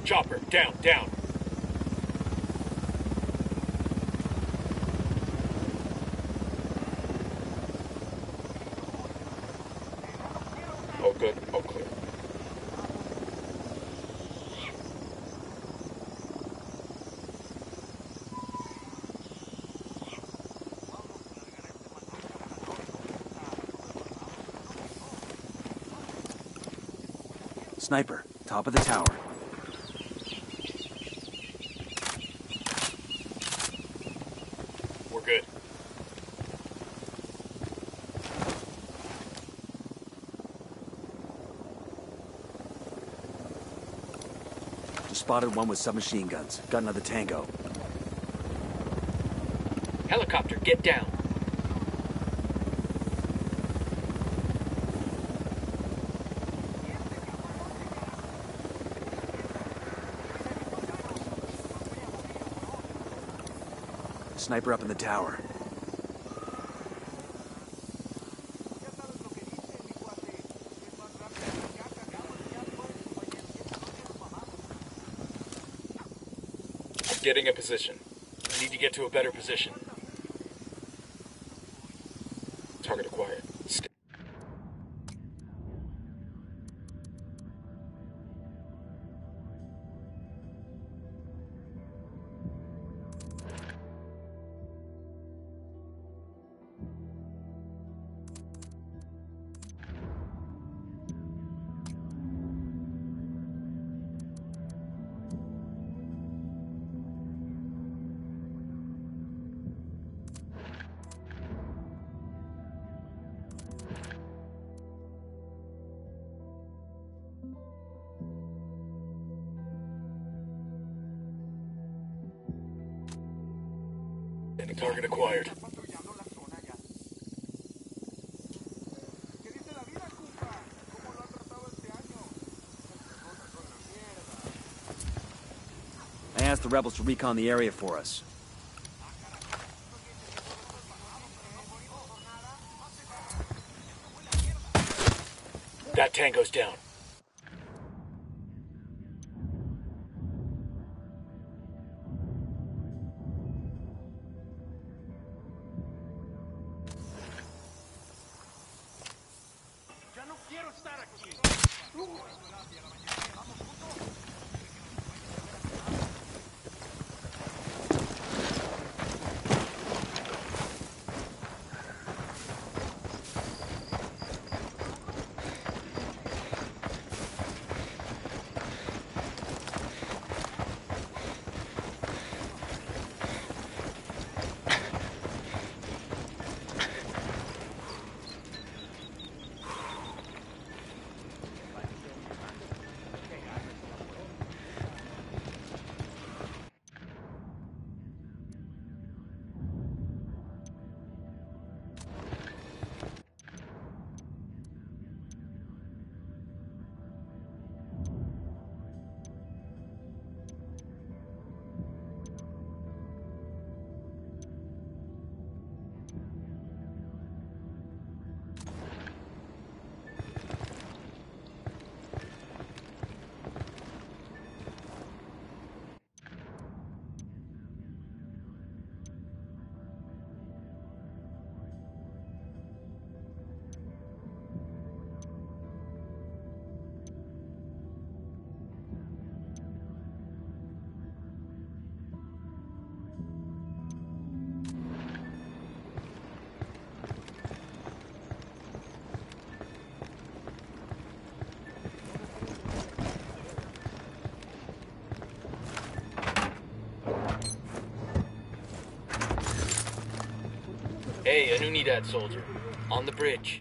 Chopper, down, down. Oh, good. Oh, clear. Sniper, top of the tower. We're good. Just spotted one with submachine guns. Got another tango. Helicopter, get down. Sniper up in the tower. I'm getting a position. I need to get to a better position. Target acquired. Target acquired. I asked the rebels to recon the area for us. That tango's down. Hey, an Unidad soldier. On the bridge.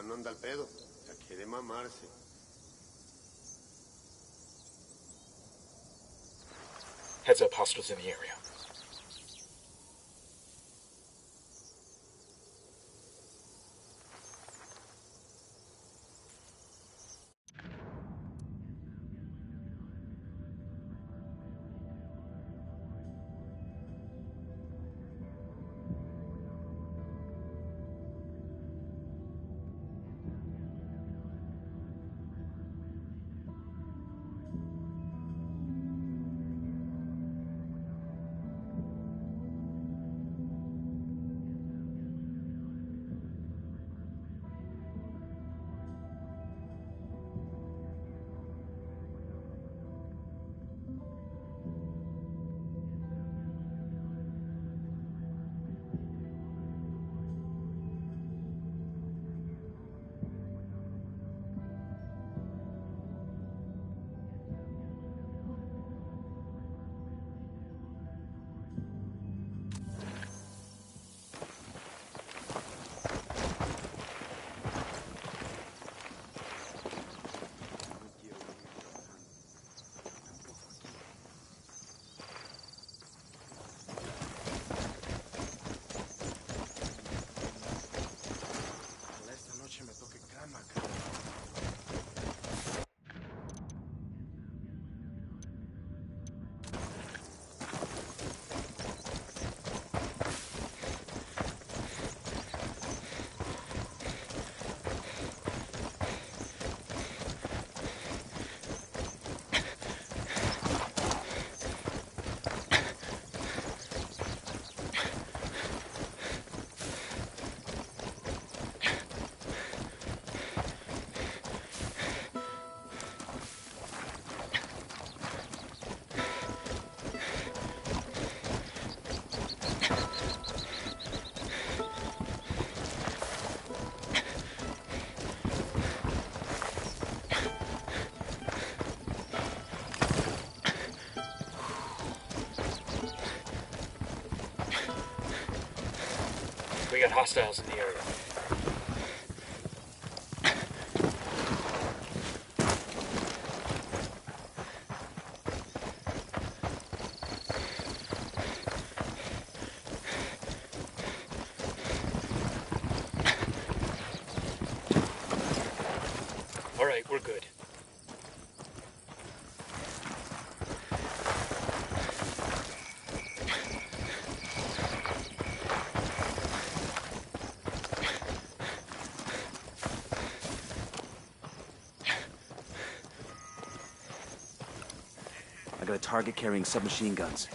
no anda al pedo. Ya quiere mamarse. Heads up, hostiles in the area. We got hostiles in the area. All right, we're good. I got a target carrying submachine guns.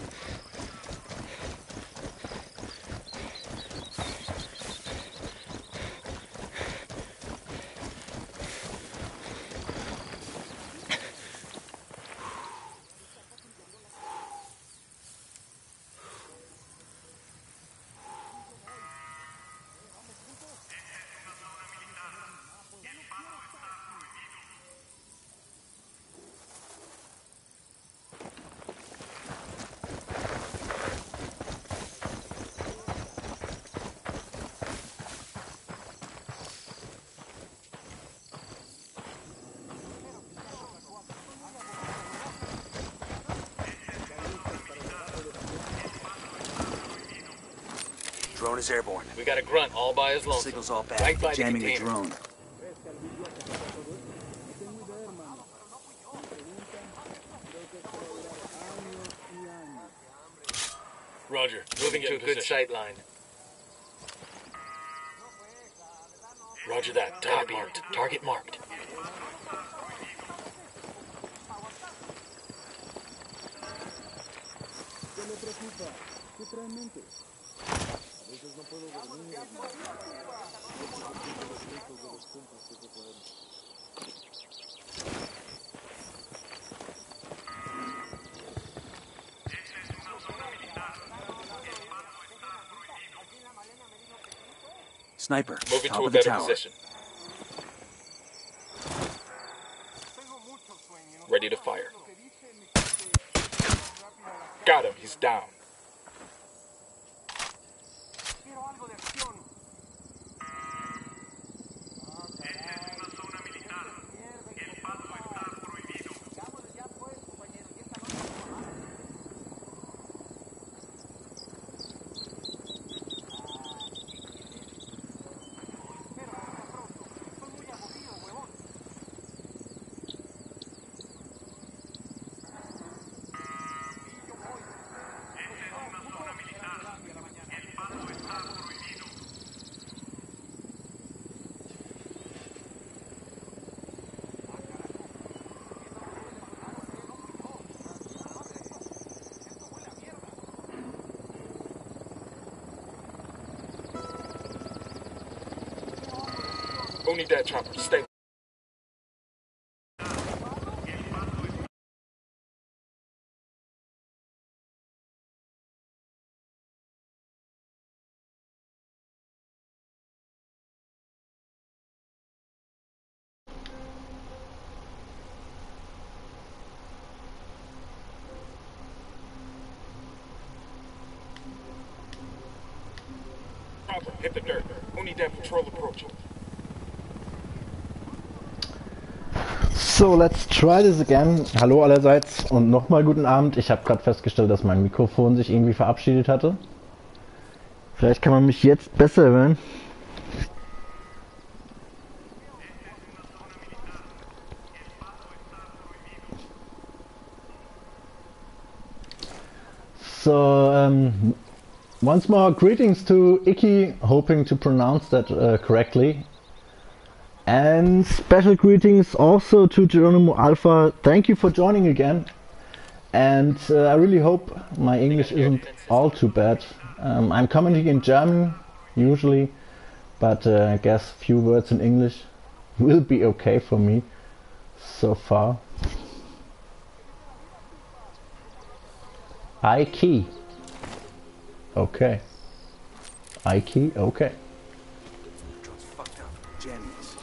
Drone is airborne. We got a grunt all by his lonesome. Signal's all bad. Right by Jamming the the container. drone. Roger. Moving to a good sight line. Roger that. Target marked. Target marked. Sniper. Moving Top to a of the better tower. position. Ready to fire. Got him. He's down. Who need that chopper? Stay. Chopper, hit the dirt. Who need that patrol approaching? So, let's try this again. Hallo allerseits und nochmal guten Abend. Ich habe gerade festgestellt, dass mein Mikrofon sich irgendwie verabschiedet hatte. Vielleicht kann man mich jetzt besser hören. So, once more greetings to Iki, hoping to pronounce that correctly. And special greetings also to Geronimo Alpha. Thank you for joining again. And I really hope my English isn't all too bad. I'm commenting in German usually, but I guess few words in English will be okay for me so far. Iki. Okay. Iki, okay. Truck's fucked up. Jamming us.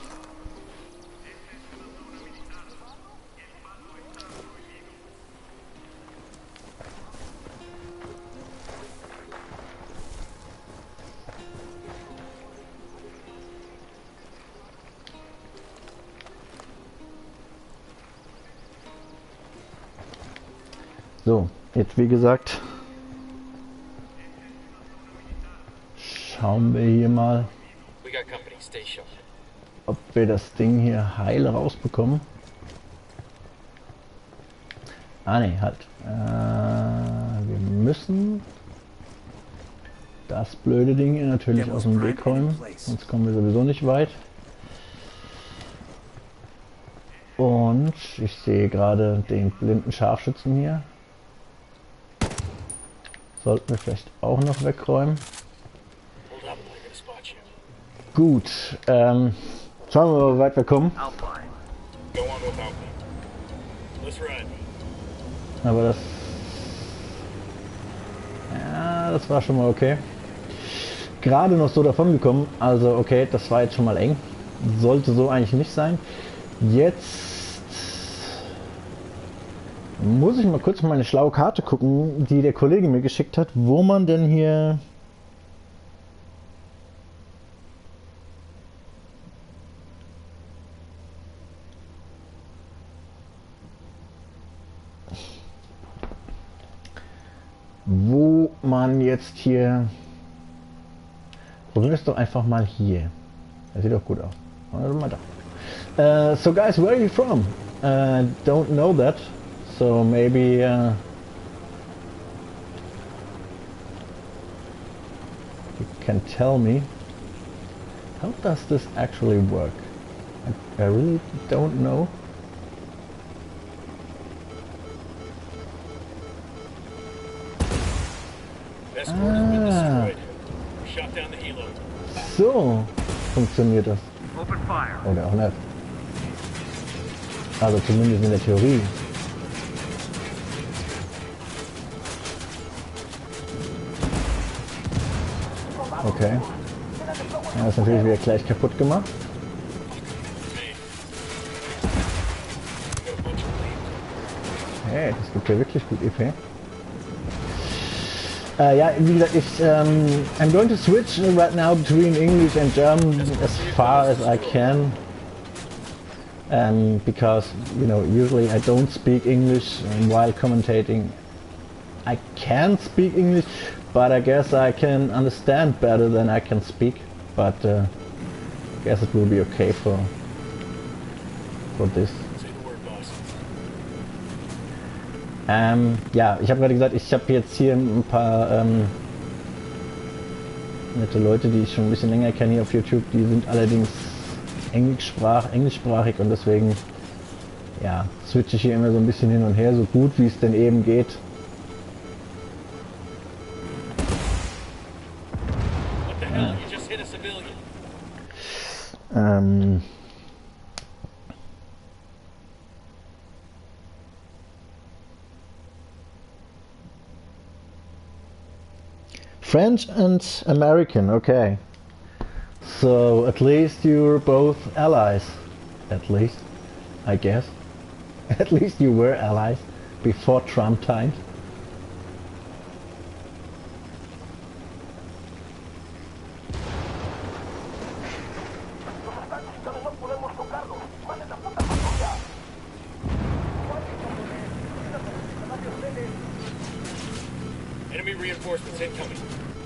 So, jetzt wie gesagt, schauen wir hier mal, We got company. Stay sharp. ob wir das Ding hier heil rausbekommen. Ah ne, halt. Wir müssen das blöde Ding hier natürlich aus dem Weg räumen, sonst kommen wir sowieso nicht weit. Und ich sehe gerade den blinden Scharfschützen hier. Sollten wir vielleicht auch noch wegräumen. Hold up, I gotta spot you. Gut, schauen wir mal, wie weit wir kommen. Go on without me. Let's ride. Aber das... Ja, das war schon mal okay. Gerade noch so davon gekommen. Also okay, das war jetzt schon mal eng. Sollte so eigentlich nicht sein. Jetzt muss ich mal kurz meine schlaue Karte gucken, die der Kollege mir geschickt hat, wo man denn hier... Wo man jetzt hier... Probieren wir es doch einfach mal hier. Das sieht doch gut aus. Also mal da. So guys, where are you from? Don't know that. So maybe you can tell me. How does this actually work? I really don't know. Escort has been destroyed. We shot down the helo. So funktioniert das. Open fire. Oder auch nicht. Also zumindest in der Theorie. Okay. Ja, das ist natürlich wieder gleich kaputt gemacht. Hey, das gibt ja wirklich gut EP. Ja, wie gesagt, I'm going to switch right now between English and German as far as I can. Because, you know, usually I don't speak English while commentating. I can speak English, but I guess I can understand better than I can speak. But I guess it will be okay for this. Say the word, boss. Ja, ich habe gerade gesagt, ich habe jetzt hier ein paar nette Leute, die ich schon ein bisschen länger kenne hier auf YouTube. Die sind allerdings englischsprachig und deswegen ja, switche ich hier immer so ein bisschen hin und her, so gut wie es denn eben geht. What the hell? You just hit a civilian. Ähm, French and American, okay. So at least you're both allies. At least, I guess. At least you were allies before Trump times. Enemy reinforcements incoming.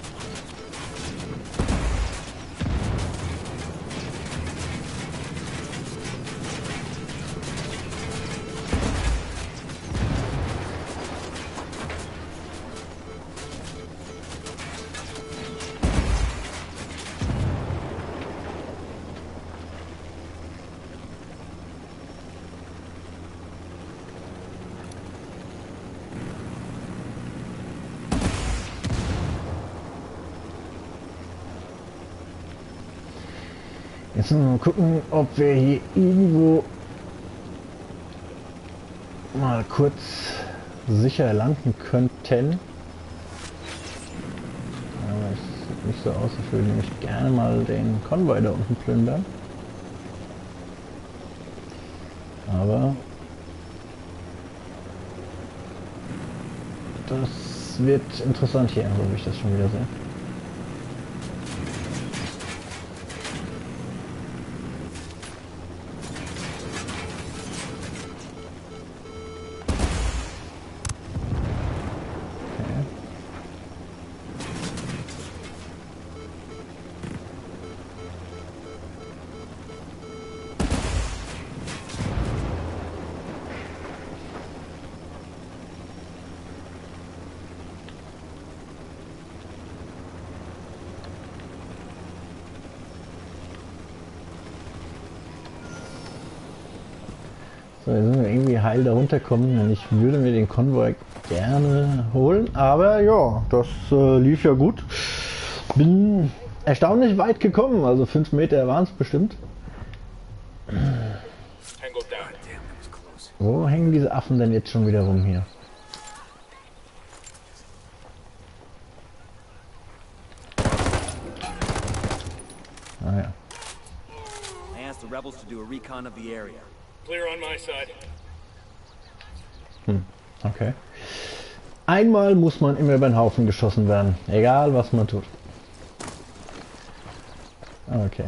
Jetzt müssen wir mal gucken, ob wir hier irgendwo mal kurz sicher landen könnten. Aber es sieht nicht so aus, ich würde nämlich gerne mal den Konvoi da unten plündern. Aber das wird interessant hier, so wie ich das schon wieder sehe. So, jetzt sind wir irgendwie heil da runterkommen, denn ich würde mir den Konvoi gerne holen, aber ja, das lief ja gut. Bin erstaunlich weit gekommen, also 5 Meter waren es bestimmt. Wo hängen diese Affen denn jetzt schon wieder rum hier? Ah ja. I asked the rebels to do a recon of the area. Clear on my side. Okay. Einmal muss man immer über den Haufen geschossen werden, egal was man tut. Okay.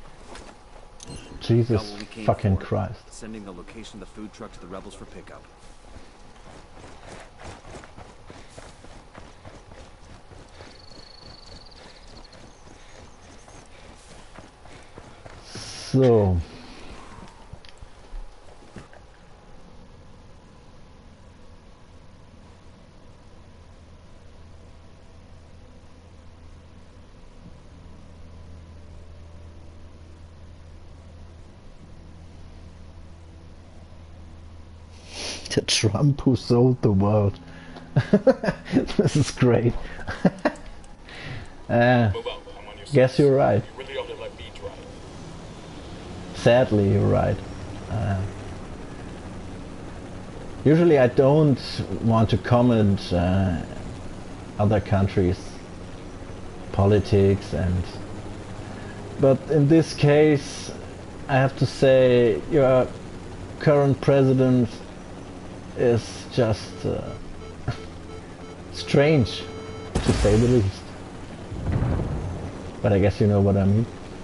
Jesus fucking Christ. Sending the location of the food truck to the rebels for pickup. So. The Trump who sold the world. This is great. Move out. I'm on your side. Guess you're right. You really ought to let me drive. Sadly, you're right. Usually I don't want to comment other countries' politics, but in this case I have to say your current president is just strange, to say the least. But I guess you know what I mean.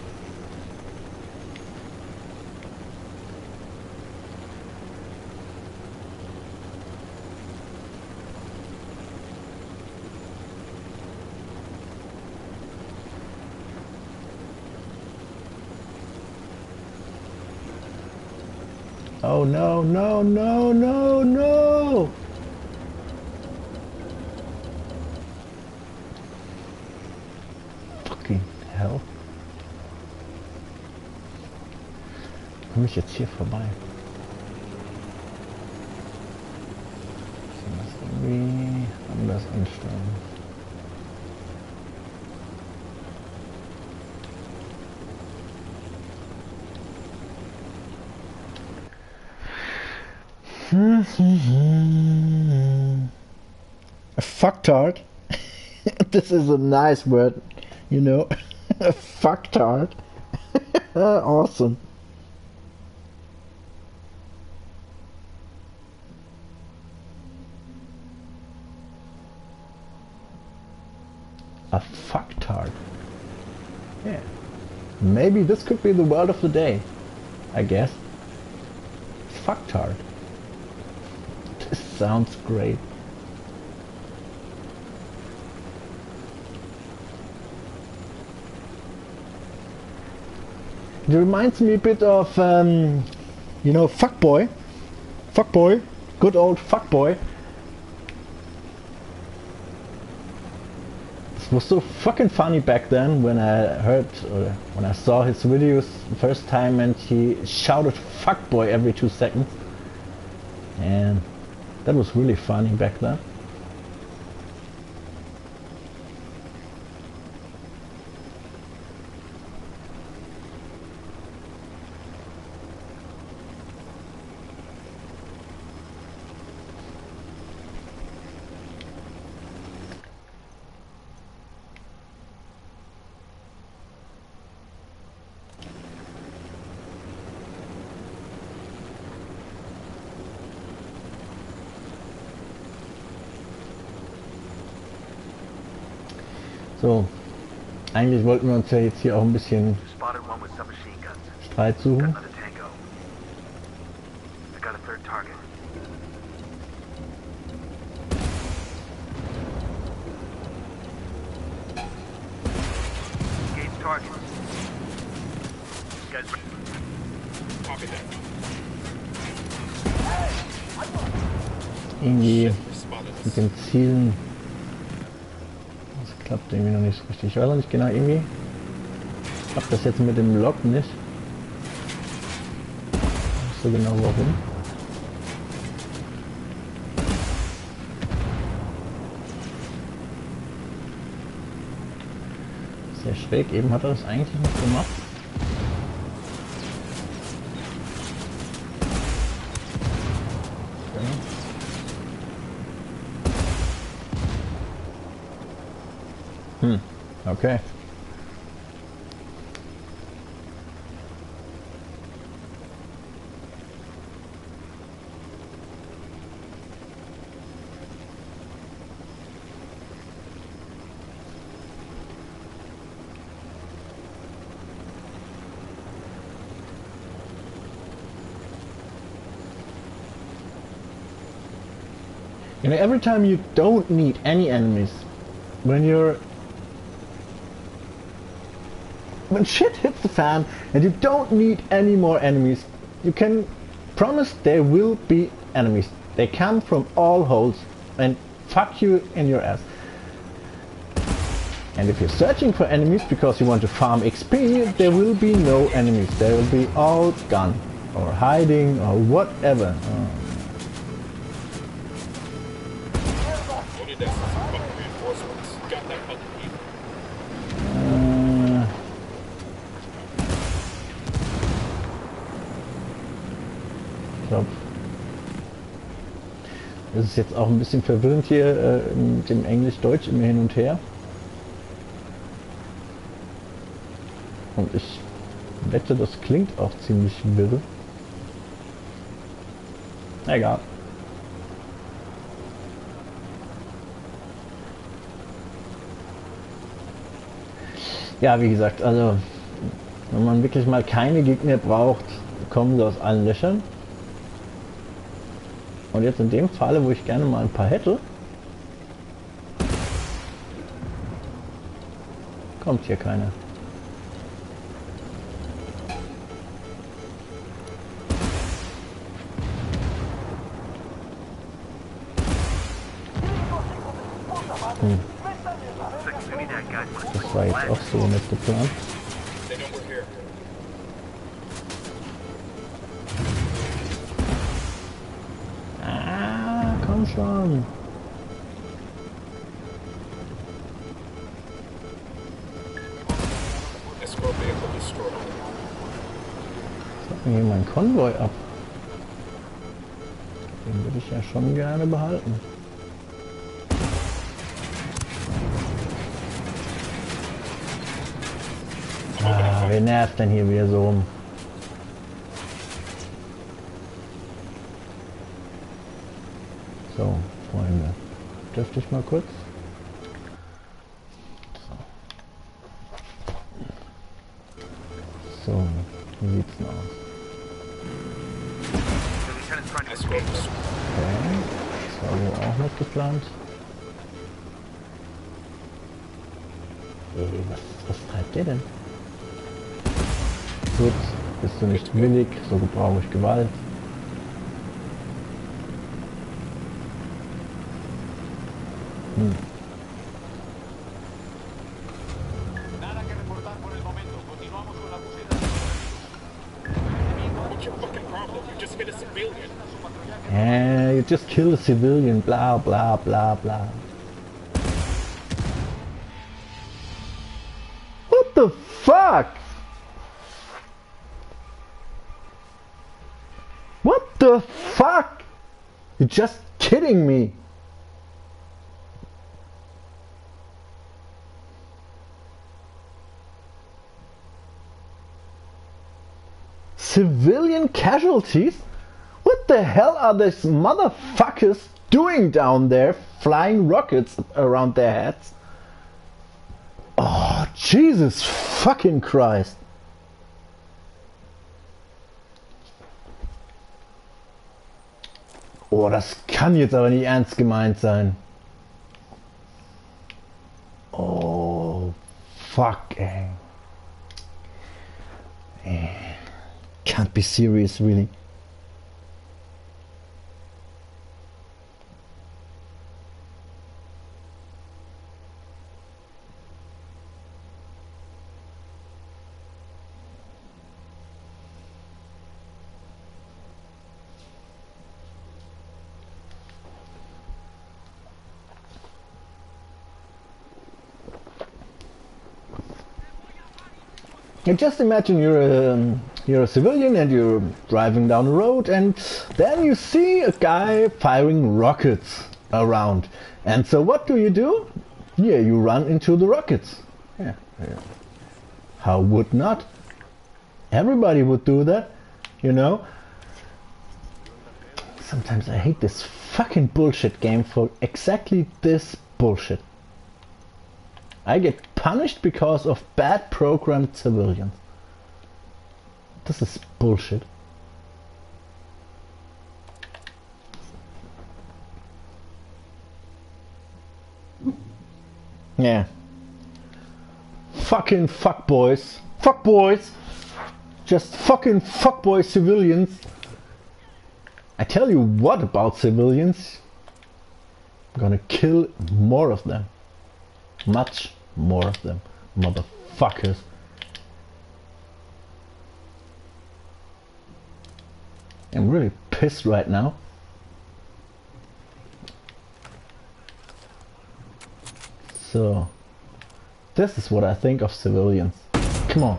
Oh no, no, no, no, no! Fucking hell. Komme ich jetzt hier vorbei? Müssen wir das irgendwie anders anstellen? A fucktard. This is a nice word, you know. A fucktard. Awesome. A fucktard. Yeah. Maybe this could be the word of the day, I guess. Fucktard. This sounds great. It reminds me a bit of, you know, Fuckboy. Fuckboy. Good old Fuckboy. It was so fucking funny back then when I heard, or when I saw his videos the first time and he shouted Fuckboy every 2 seconds. And that was really funny back then. So, eigentlich wollten wir uns ja jetzt hier auch ein bisschen Streit suchen. Irgendwie mit den Zielen. Das klappt irgendwie noch nicht so richtig. Ich weiß noch nicht genau, irgendwie klappt das jetzt mit dem Log nicht. Nicht so genau warum. Sehr schräg, eben hat er das eigentlich nicht gemacht. Okay. You know, every time you don't need any enemies, when shit hits the fan and you don't need any more enemies, you can promise there will be enemies. They come from all holes and fuck you in your ass. And if you're searching for enemies because you want to farm XP, there will be no enemies. They will be all gone or hiding or whatever. Ich glaube, es ist jetzt auch ein bisschen verwirrend hier mit dem Englisch-Deutsch immer hin und her. Und ich wette, das klingt auch ziemlich wirr. Egal. Ja, wie gesagt, also wenn man wirklich mal keine Gegner braucht, kommen sie aus allen Löchern. Und jetzt in dem Falle, wo ich gerne mal ein paar hätte, kommt hier keiner. Das war jetzt auch so nicht geplant. Komm schon. Jetzt hat mir hier mein Konvoi ab. Den würde ich ja schon gerne behalten. Ah, wer nervt denn hier wieder so rum? So, Freunde. Dürfte ich mal kurz? So, wie sieht's denn aus? Okay, das war wohl auch noch geplant. Ey, was treibt der denn? Gut, bist du nicht willig, so brauche ich Gewalt. What's your fucking problem? You just hit a civilian. You just killed a civilian, blah blah blah blah. What the fuck? What the fuck? You're just kidding me. Civilian casualties? What the hell are these motherfuckers doing down there, flying rockets around their heads? Oh, Jesus fucking Christ. Oh, das kann jetzt aber nicht ernst gemeint sein. Oh, fuck, ey. Can't be serious, really. And just imagine you're a civilian and you're driving down the road, and then you see a guy firing rockets around. And so what do? Yeah, you run into the rockets. Yeah. How would not? Everybody would do that, you know? Sometimes I hate this fucking bullshit game for exactly this bullshit. I get punished because of bad programmed civilians. This is bullshit. Yeah. Fucking fuckboys. Fuckboys! Just fucking fuckboy civilians. I tell you what about civilians. I'm gonna kill more of them. Much more of them. Motherfuckers. I'm really pissed right now. So, this is what I think of civilians. Come on.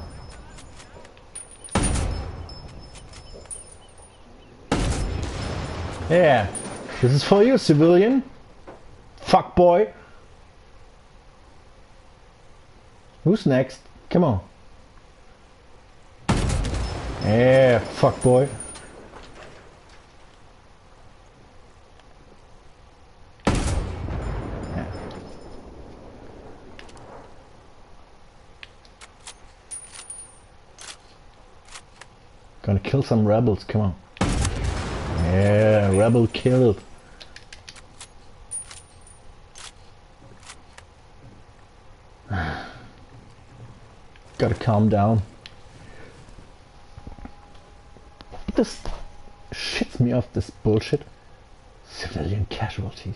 Yeah, this is for you, civilian. Fuck boy. Who's next? Come on. Yeah, fuck boy. Yeah. Gonna kill some rebels, come on. Yeah, rebel killed. Gotta calm down. This shits me off, this bullshit. Civilian casualties.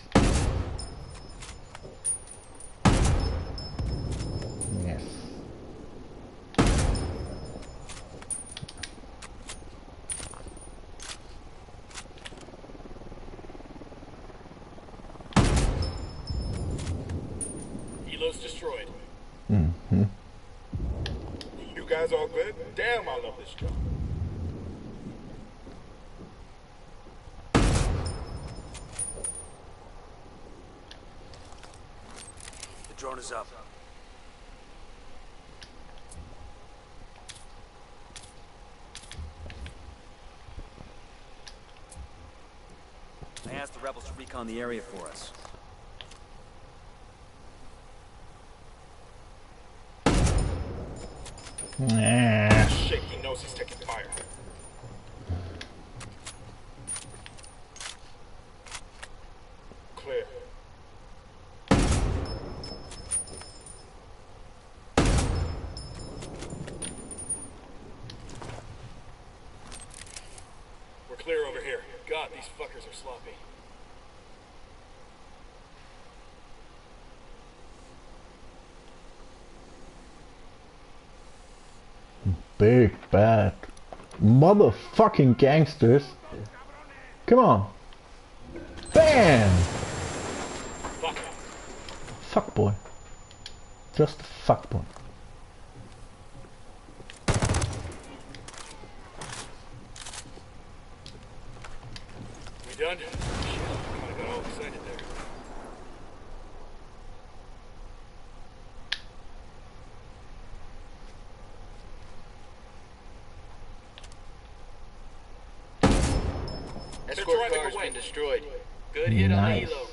Yes. Helo's destroyed. Mm-hmm. You guys all good? Damn, I love this job. Drone is up. I asked the rebels to recon the area for us. Nah. Shit, he knows he's taking fire. Clear. We're clear over here. God, these fuckers are sloppy. Big bad motherfucking gangsters. Come on. Bam! Fuck. Fuck boy. Just a fuck boy. We done? Shit, kinda got all excited there. Escort car's been destroyed. Good hit Nice. on the helo.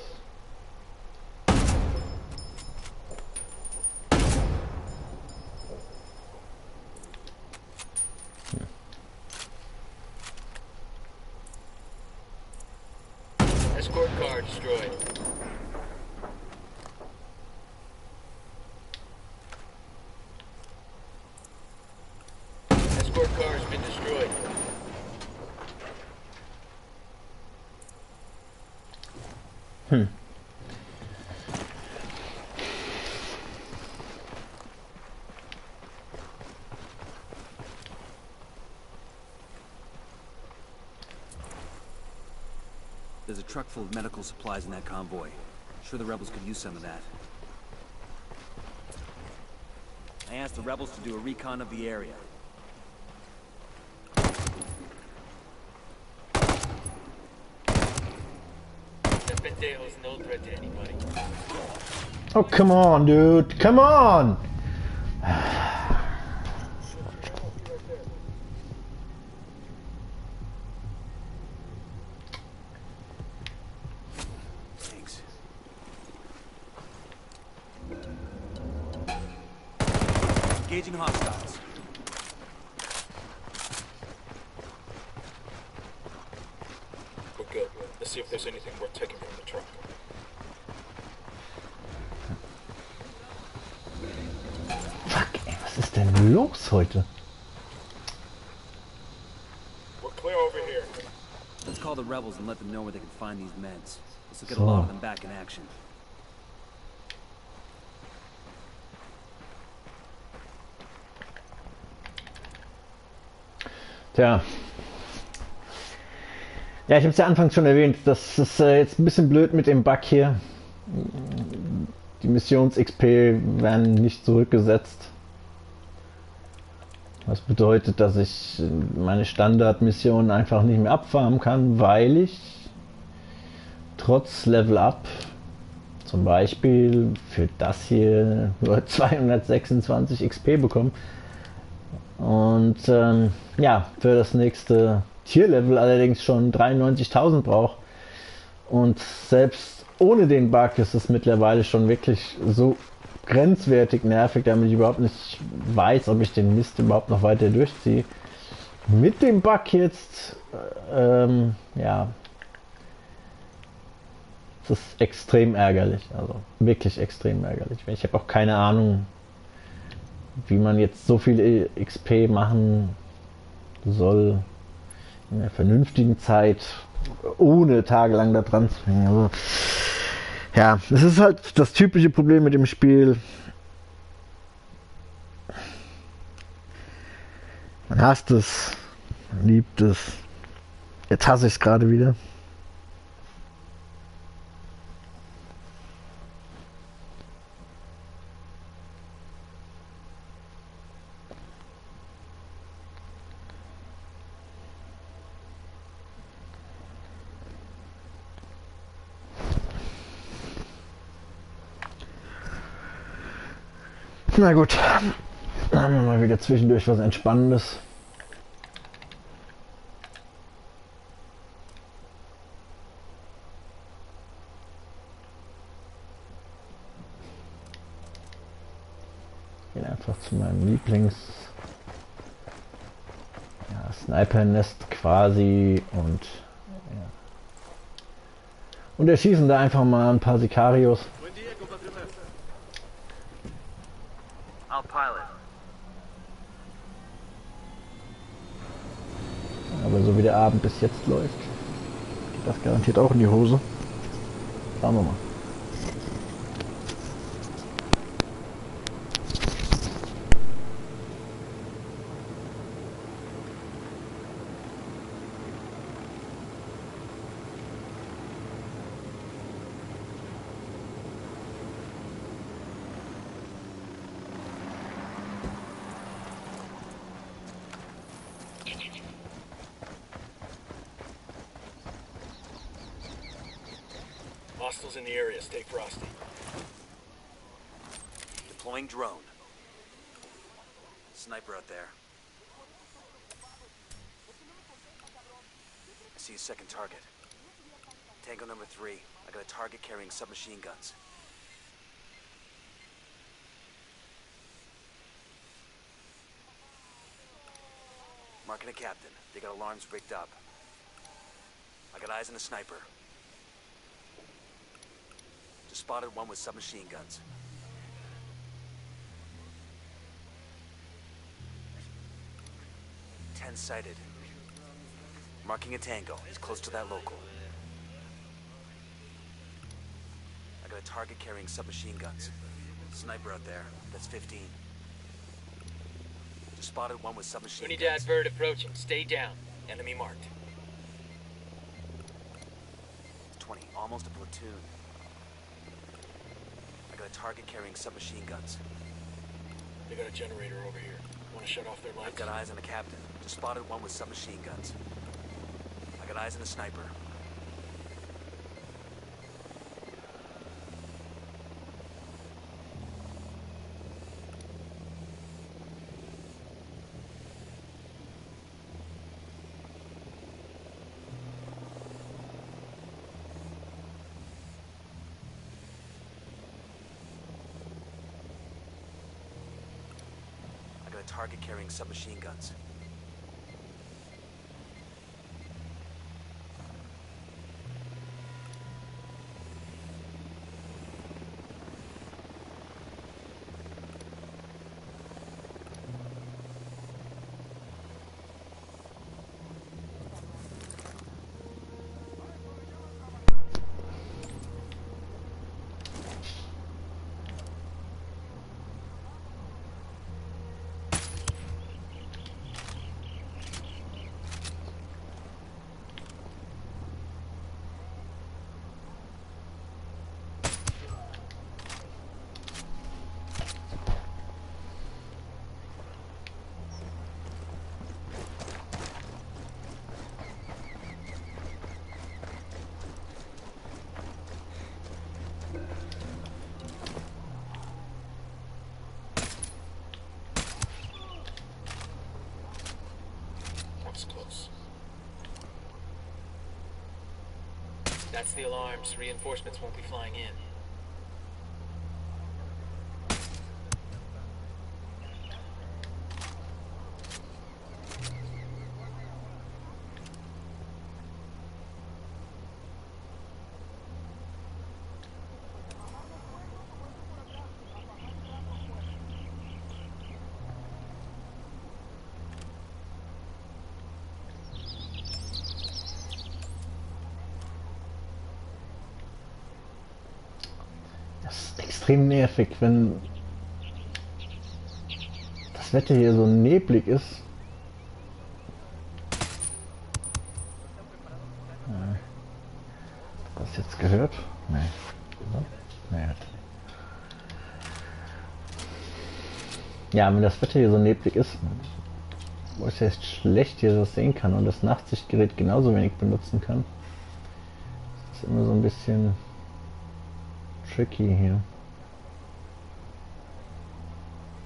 Escort car destroyed. Escort car has been destroyed. There's a truck full of medical supplies in that convoy. Sure the rebels could use some of that. I asked the rebels to do a recon of the area. That pendejo is no threat to anybody. Oh, come on, dude. Come on! Thanks. Engaging hostiles. We're good. Let's see if there's anything worth taking from the truck. Fuck, ey, was ist denn los heute? We're clear over here. Let's call the rebels and let them know where they can find these meds. This will get a So. lot of them back in action. Tja. Ja, ich habe es ja anfangs schon erwähnt, das ist jetzt ein bisschen blöd mit dem Bug hier. Die Missions-XP werden nicht zurückgesetzt. Was bedeutet, dass ich meine Standardmissionen einfach nicht mehr abfarmen kann, weil ich trotz Level Up zum Beispiel für das hier nur 226 XP bekomme. Und ja, für das nächste Tierlevel allerdings schon 93.000 brauche. Und selbst ohne den Bug ist es mittlerweile schon wirklich so grenzwertig nervig, damit ich überhaupt nicht weiß, ob ich den Mist überhaupt noch weiter durchziehe. Mit dem Bug jetzt, ja, das ist extrem ärgerlich, also wirklich extrem ärgerlich. Ich habe auch keine Ahnung, wie man jetzt so viel XP machen soll in einer vernünftigen Zeit, ohne tagelang da dran zu hängen. Also, ja, es ist halt das typische Problem mit dem Spiel. Man hasst es, man liebt es. Jetzt hasse ich es gerade wieder. Na gut, dann haben wir mal wieder zwischendurch was Entspannendes. Gehen einfach zu meinem Lieblings Sniper-Nest quasi und erschießen da einfach mal ein paar Sicarios. I'll pilot. Aber so wie der Abend bis jetzt läuft, geht das garantiert auch in die Hose. Schauen wir mal. Hostiles in the area. Stay frosty. Deploying drone. Sniper out there. I see a second target. Tango number 3. I got a target carrying submachine guns. Marking a captain. They got alarms rigged up. I got eyes on a sniper. Just spotted one with submachine guns. Ten sighted. Marking a tango. He's close to that local. I got a target carrying submachine guns. Sniper out there. That's 15. Just spotted one with submachine guns. Unidad bird approaching. Stay down. Enemy marked. 20. Almost a platoon. I got a target carrying submachine guns. They got a generator over here. Want to shut off their I've lights? got eyes on the captain. Just spotted one with submachine guns. I got eyes on the sniper. I got a target carrying submachine guns. Close. That's the alarms. Reinforcements won't be flying in. Das ist extrem nervig, wenn das Wetter hier so neblig ist. Hast du jetzt gehört? Nee. Nee. Ja, wenn das Wetter hier so neblig ist, wo ich jetzt schlecht hier das sehen kann und das Nachtsichtgerät genauso wenig benutzen kann, ist immer so ein bisschen tricky hier.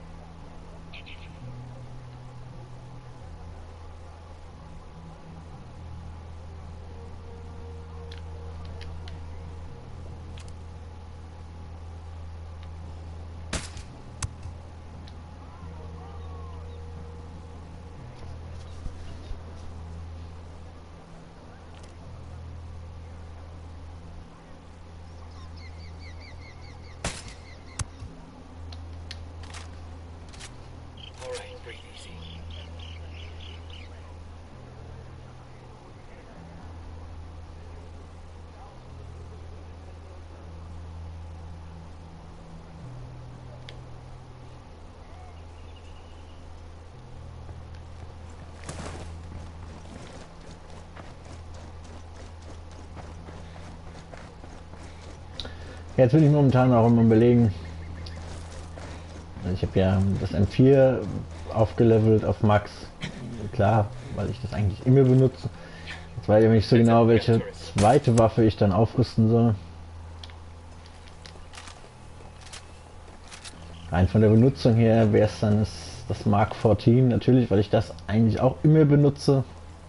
Jetzt bin ich momentan auch immer überlegen. Ich habe ja das M4 aufgelevelt auf Max. Klar, weil ich das eigentlich immer benutze. Jetzt weiß ich aber nicht so genau, welche zweite Waffe ich dann aufrüsten soll. Rein von der Benutzung her wäre es dann das Mark 14, natürlich, weil ich das eigentlich auch immer benutze.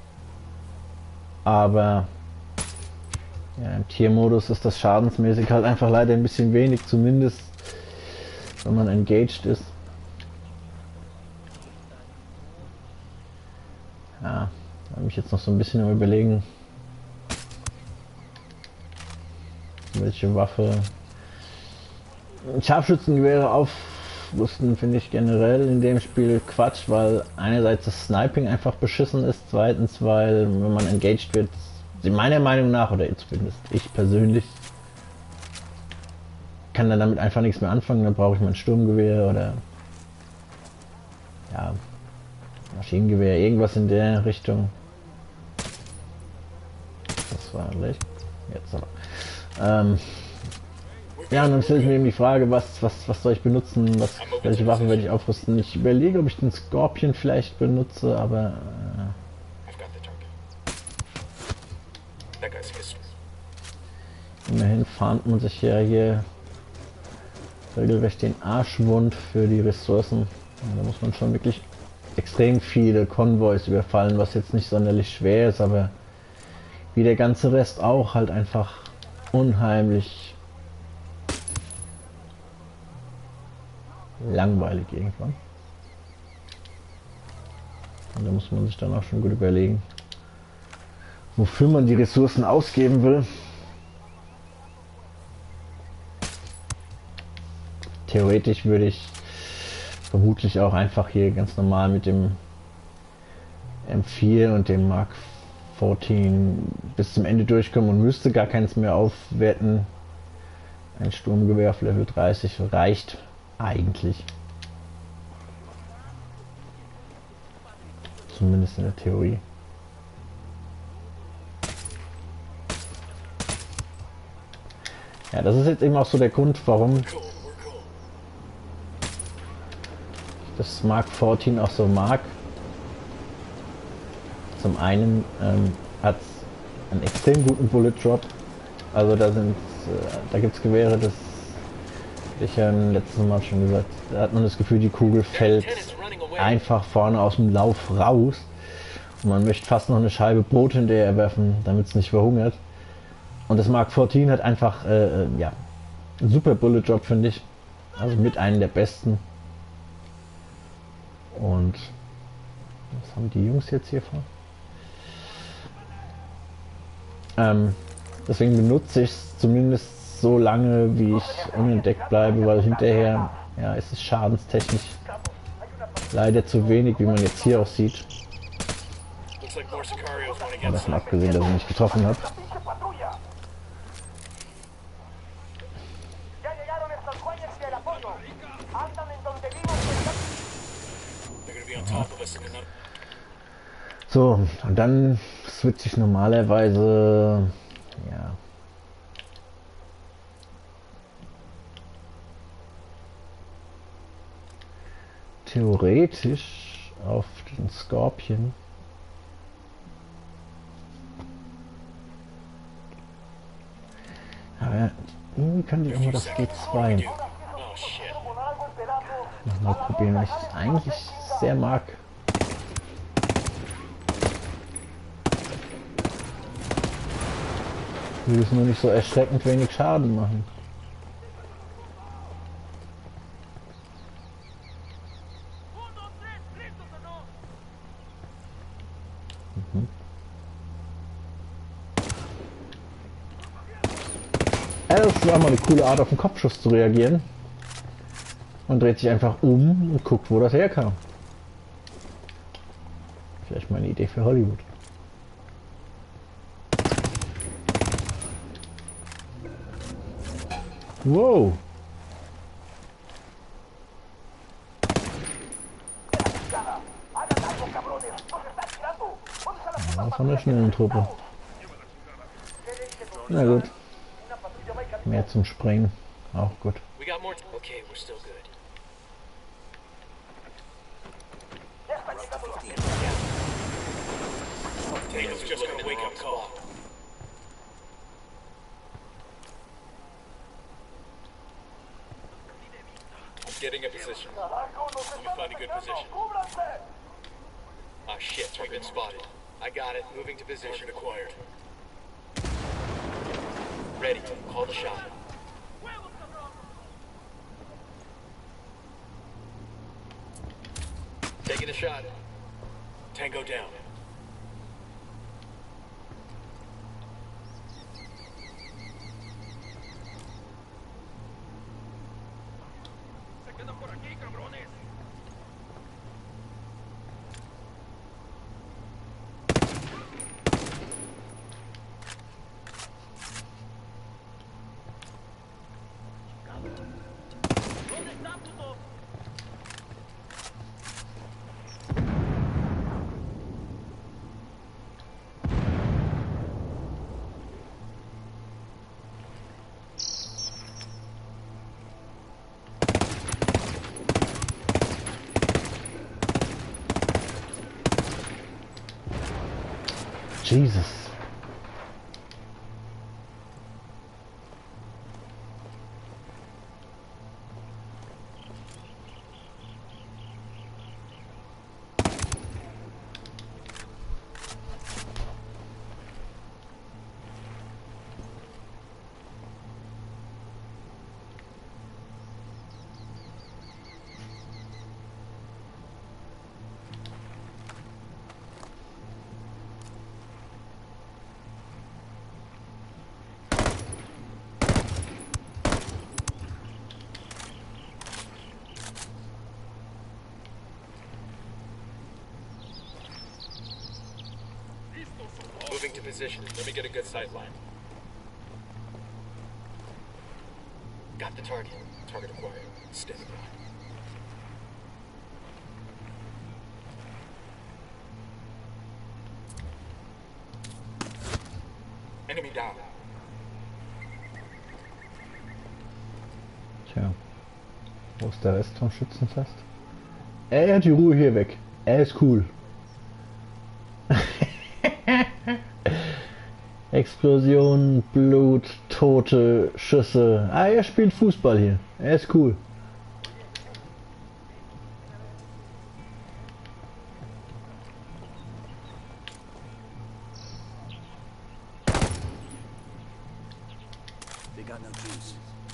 Aber ja, im Tiermodus ist das schadensmäßig halt einfach leider ein bisschen wenig, zumindest wenn man engaged ist. Ja, da habe ich jetzt noch so ein bisschen am Überlegen, welche Waffe. Scharfschützengewehre aufrüsten finde ich generell in dem Spiel Quatsch, weil einerseits das Sniping einfach beschissen ist, zweitens, weil wenn man engaged wird, meiner Meinung nach, oder zumindest ich persönlich, kann dann damit einfach nichts mehr anfangen, dann brauche ich mein Sturmgewehr oder ja, Maschinengewehr, irgendwas in der Richtung. Das war leicht. Jetzt aber. Ja, und dann stelle ich mir eben die Frage, was soll ich benutzen, welche Waffen werde ich aufrüsten. Ich überlege, ob ich den Scorpion vielleicht benutze, aber immerhin farmt man sich ja hier regelrecht den Arschwund für die Ressourcen. Und da muss man schon wirklich extrem viele Konvois überfallen, was jetzt nicht sonderlich schwer ist, aber wie der ganze Rest auch halt einfach unheimlich langweilig irgendwann. Und da muss man sich dann auch schon gut überlegen, wofür man die Ressourcen ausgeben will. Theoretisch würde ich vermutlich auch einfach hier ganz normal mit dem M4 und dem Mark 14 bis zum Ende durchkommen und müsste gar keins mehr aufwerten. Ein Sturmgewehr auf Level 30 reicht eigentlich. Zumindest in der Theorie. Ja, das ist jetzt eben auch so der Grund, warum das Mark 14 auch so mag. Zum einen hat es einen extrem guten Bullet Drop. Also da gibt es Gewehre, das ich ja letztes Mal schon gesagt, da hat man das Gefühl, die Kugel fällt einfach vorne aus dem Lauf raus und man möchte fast noch eine Scheibe Brot hinterher werfen, damit es nicht verhungert. Und das Mark 14 hat einfach ja, einen super Bullet Drop, finde ich. Also mit einem der besten. Und was haben die Jungs jetzt hier vor? Deswegen benutze ich es zumindest so lange, wie ich unentdeckt bleibe, weil hinterher ja, ist es schadenstechnisch leider zu wenig, wie man jetzt hier auch sieht. Ja, davon abgesehen, dass ich mich getroffen habe. So, und dann switche ich normalerweise, ja, theoretisch auf den Scorpion. Aber irgendwie kann ich auch mal das G2 nochmal probieren, weil ich es eigentlich sehr mag. Will es nur nicht so erschreckend wenig Schaden machen. Ja, das war mal eine coole Art, auf den Kopfschuss zu reagieren. Man dreht sich einfach um und guckt, wo das herkam. Vielleicht mal eine Idee für Hollywood. Wow. Ja, von der schnellen Truppe. Na gut. Mehr zum Springen. Auch gut. We got more. Okay, we're still good. Tango's just got a wake-up call. I'm getting a position. Let me find a good position. Ah shit, we've been spotted. I got it. Moving to position. Acquired. Ready. Call the shot. Taking a shot. Tango down. Jesus. Moving to position. Let me get a good sight line. Got the target. Target acquired. Standing by. Enemy down. Tja. Wo ist der Rest vom Schützenfest? Er hat die Ruhe hier weg. Er ist cool. Explosionen, Blut, Tote, Schüsse. Ah, er spielt Fußball hier. Er ist cool. They got no juice.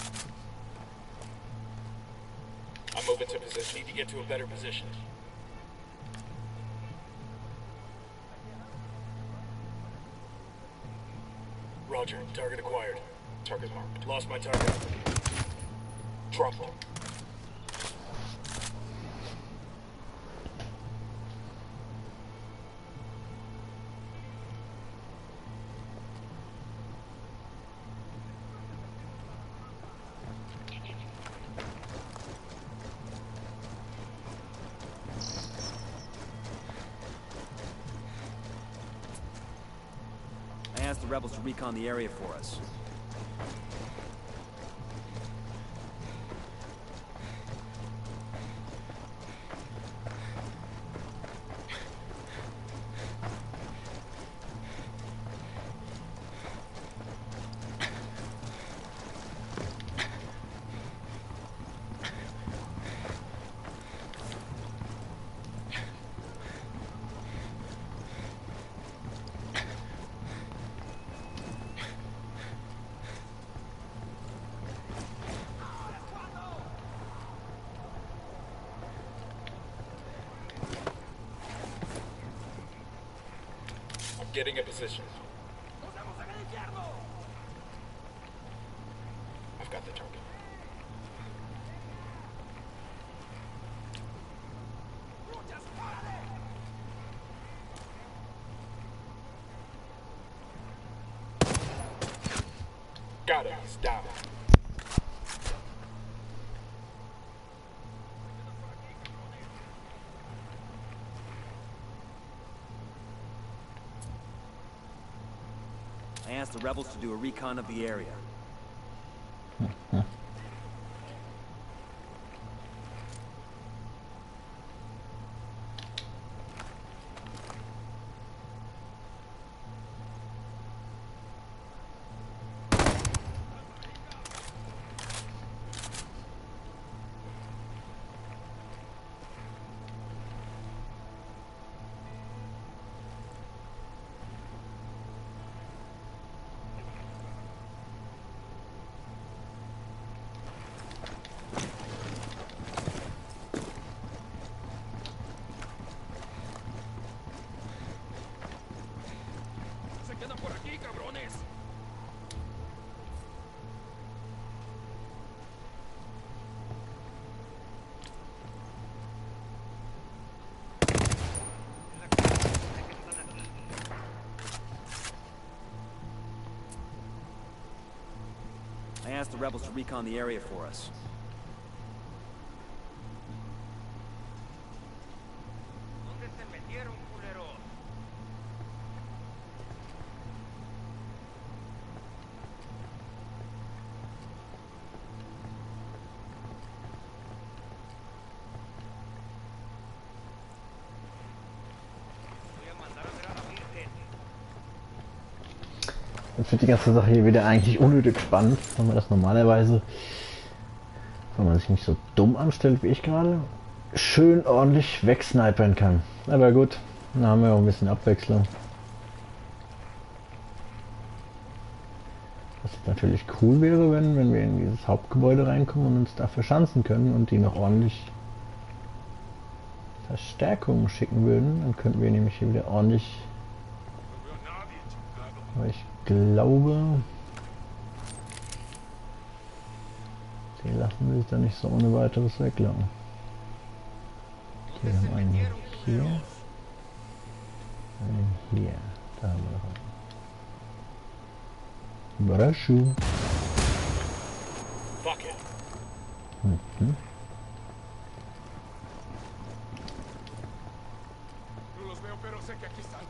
I'm moving to position. Need to get to a better position. Roger. Target acquired. Target marked. Lost my target. Dropped. I asked the rebels to recon the area for us. Getting a position. I've got the target. Got him. He's down. I asked the rebels to do a recon of the area. rebels to recon the area for us. Jetzt wird die ganze Sache hier wieder eigentlich unnötig spannend, wenn man das normalerweise, wenn man sich nicht so dumm anstellt wie ich gerade, schön ordentlich wegsnipern kann. Aber gut, dann haben wir auch ein bisschen Abwechslung. Was natürlich cool wäre, wenn wir in dieses Hauptgebäude reinkommen und uns da verschanzen können und die noch ordentlich Verstärkung schicken würden. Dann könnten wir nämlich hier wieder ordentlich... Aber ich glaube, die lassen sich da nicht so ohne weiteres weglocken. Okay, wir haben einen hier. Einen hier. Da haben wir noch einen. Überraschung. Fuck it. Mhm. No los veo, pero sé que aquí están.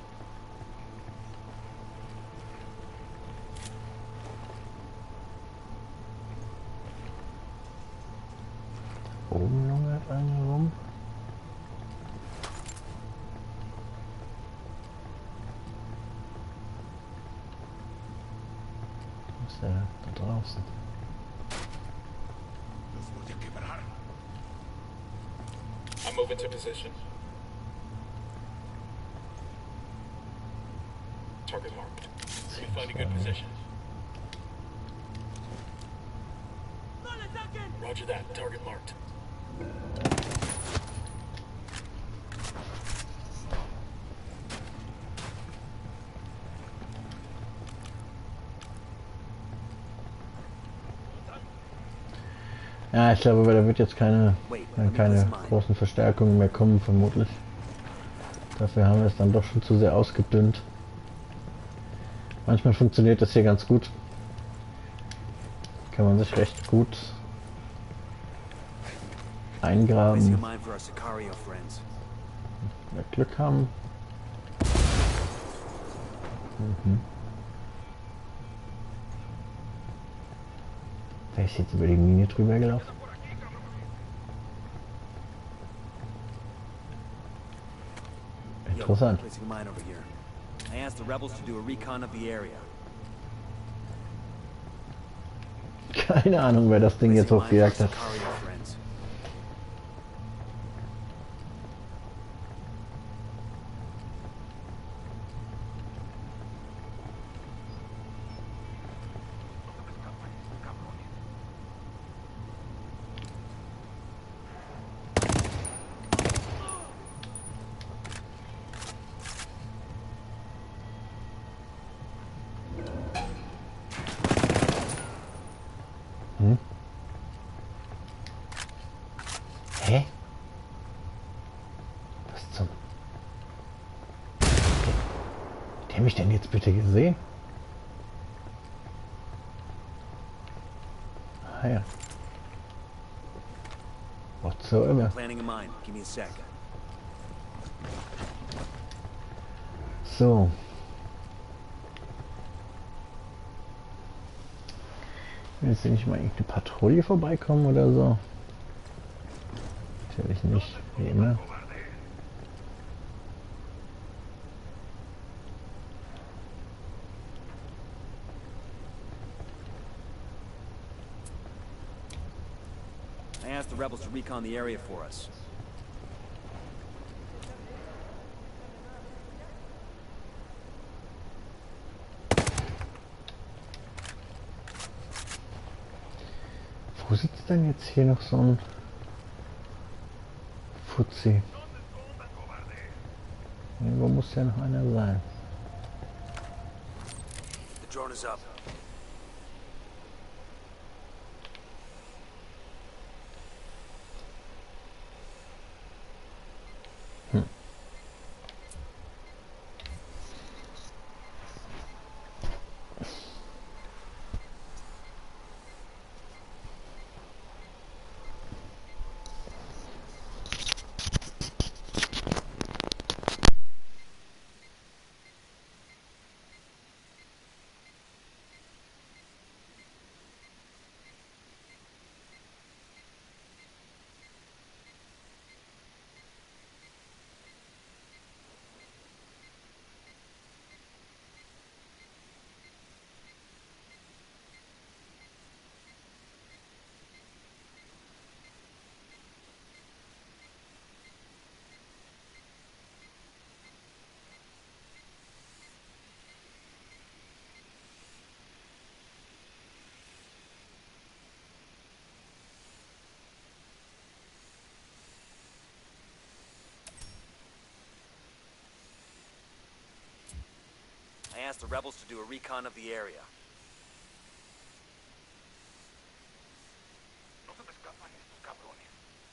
Oben lungert einer rum. Was ist der da draußen? Los voy a quebrar. I'm moving to position. Target marked. Let me find a good position. Roger that. Target marked. Ja, ich glaube, da wird jetzt keine großen Verstärkungen mehr kommen, vermutlich. Dafür haben wir es dann doch schon zu sehr ausgedünnt. Manchmal funktioniert das hier ganz gut. Kann man sich recht gut eingraben. Wenn wir Glück haben. Mhm. Der ist jetzt über die Linie drüber gelaufen. Interessant. Keine Ahnung, wer das Ding jetzt hochgejagt hat. Hä? Was zum... Hat der mich denn jetzt bitte gesehen? Ah ja. Whatsoever. So. Will jetzt nicht mal irgendeine Patrouille vorbeikommen oder so? Natürlich nicht, wie immer. I asked the rebels to recon the area for us. Wo sitzt denn jetzt hier noch so ein Fuzzi? Irgendwo muss ja noch einer sein. The drone is up. asked the rebels to do a recon of the area. No se me escapan estos cabrones.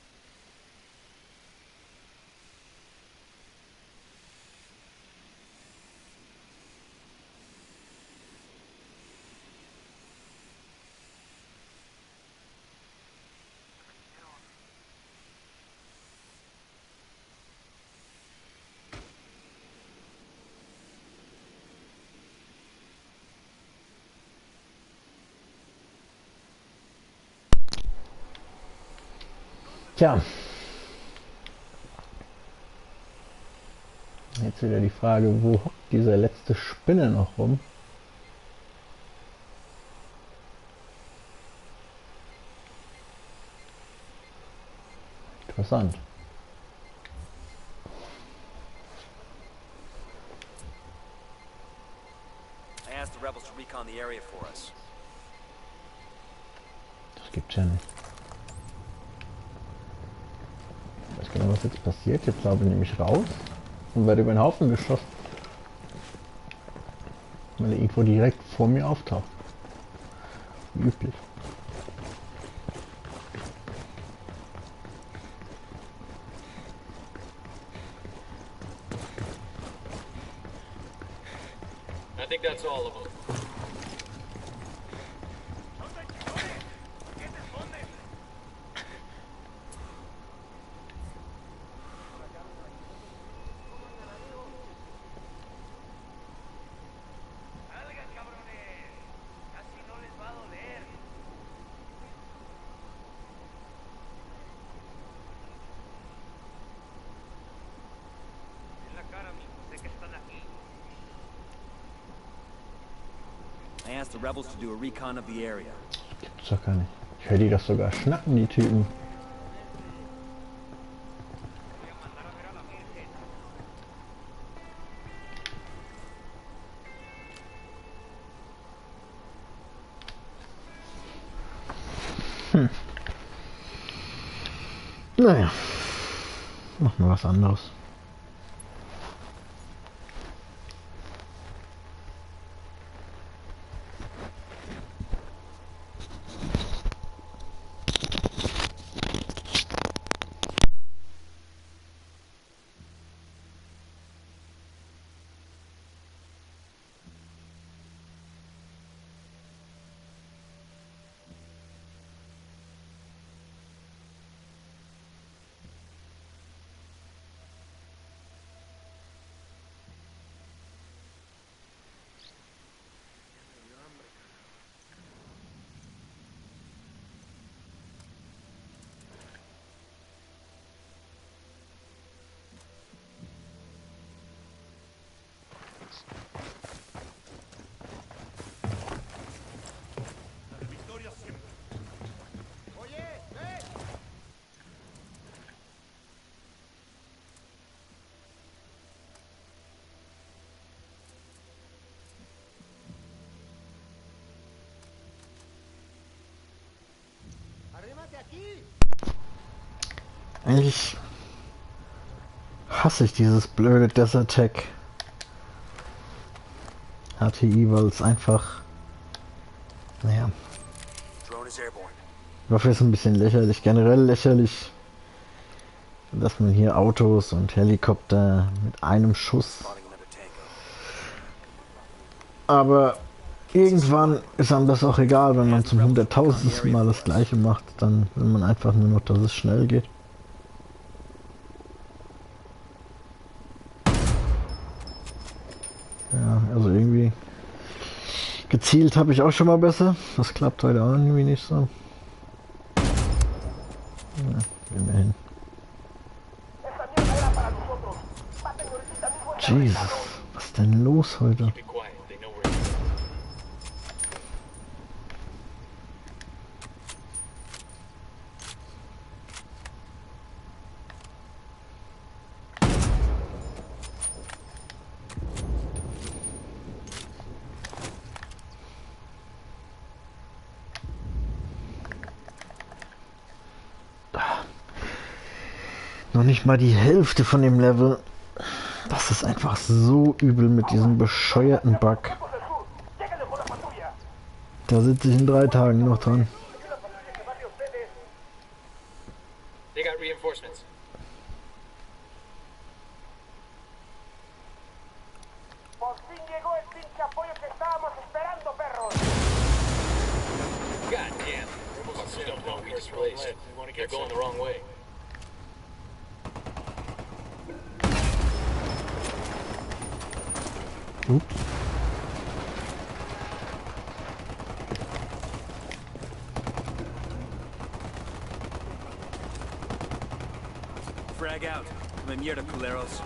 Tja. Jetzt wieder die Frage, wo hockt dieser letzte Spinne noch rum? Interessant. I asked the rebels to recon the area for us. Das gibt's ja nicht. Ich weiß genau, was jetzt passiert. Jetzt laufe ich nämlich raus und werde über den Haufen geschossen. Weil er irgendwo direkt vor mir auftaucht. Wie üblich. I think that's all of them. I asked the rebels to do a recon of the area. Gibt's doch gar nicht. Ich höre die das sogar schnacken, die Typen. Naja. Machen wir was anderes. Eigentlich hasse ich dieses blöde Desert Tech HTI, weil es einfach, naja, Drone is airborne. dafür ist ein bisschen lächerlich, generell lächerlich, dass man hier Autos und Helikopter mit einem Schuss, Spotting another tango. aber irgendwann ist einem das auch egal, wenn man zum 100.000. Mal das gleiche macht, dann will man einfach nur noch, dass es schnell geht. Ja, also irgendwie gezielt habe ich auch schon mal besser. Das klappt heute auch irgendwie nicht so. Ja, immerhin. Jesus, was ist denn los heute? Be quiet. They know we're here. Noch nicht mal die Hälfte von dem Level. Das ist einfach so übel mit diesem bescheuerten Bug. Da sitze ich in 3 Tagen noch dran. They got reinforcements. Por fin llegó el pinche apoyo que estábamos esperando, perros. God damn. Rebels don't know we displaced. They're going the wrong way. Ups. Frag out. Come mierda, culeros.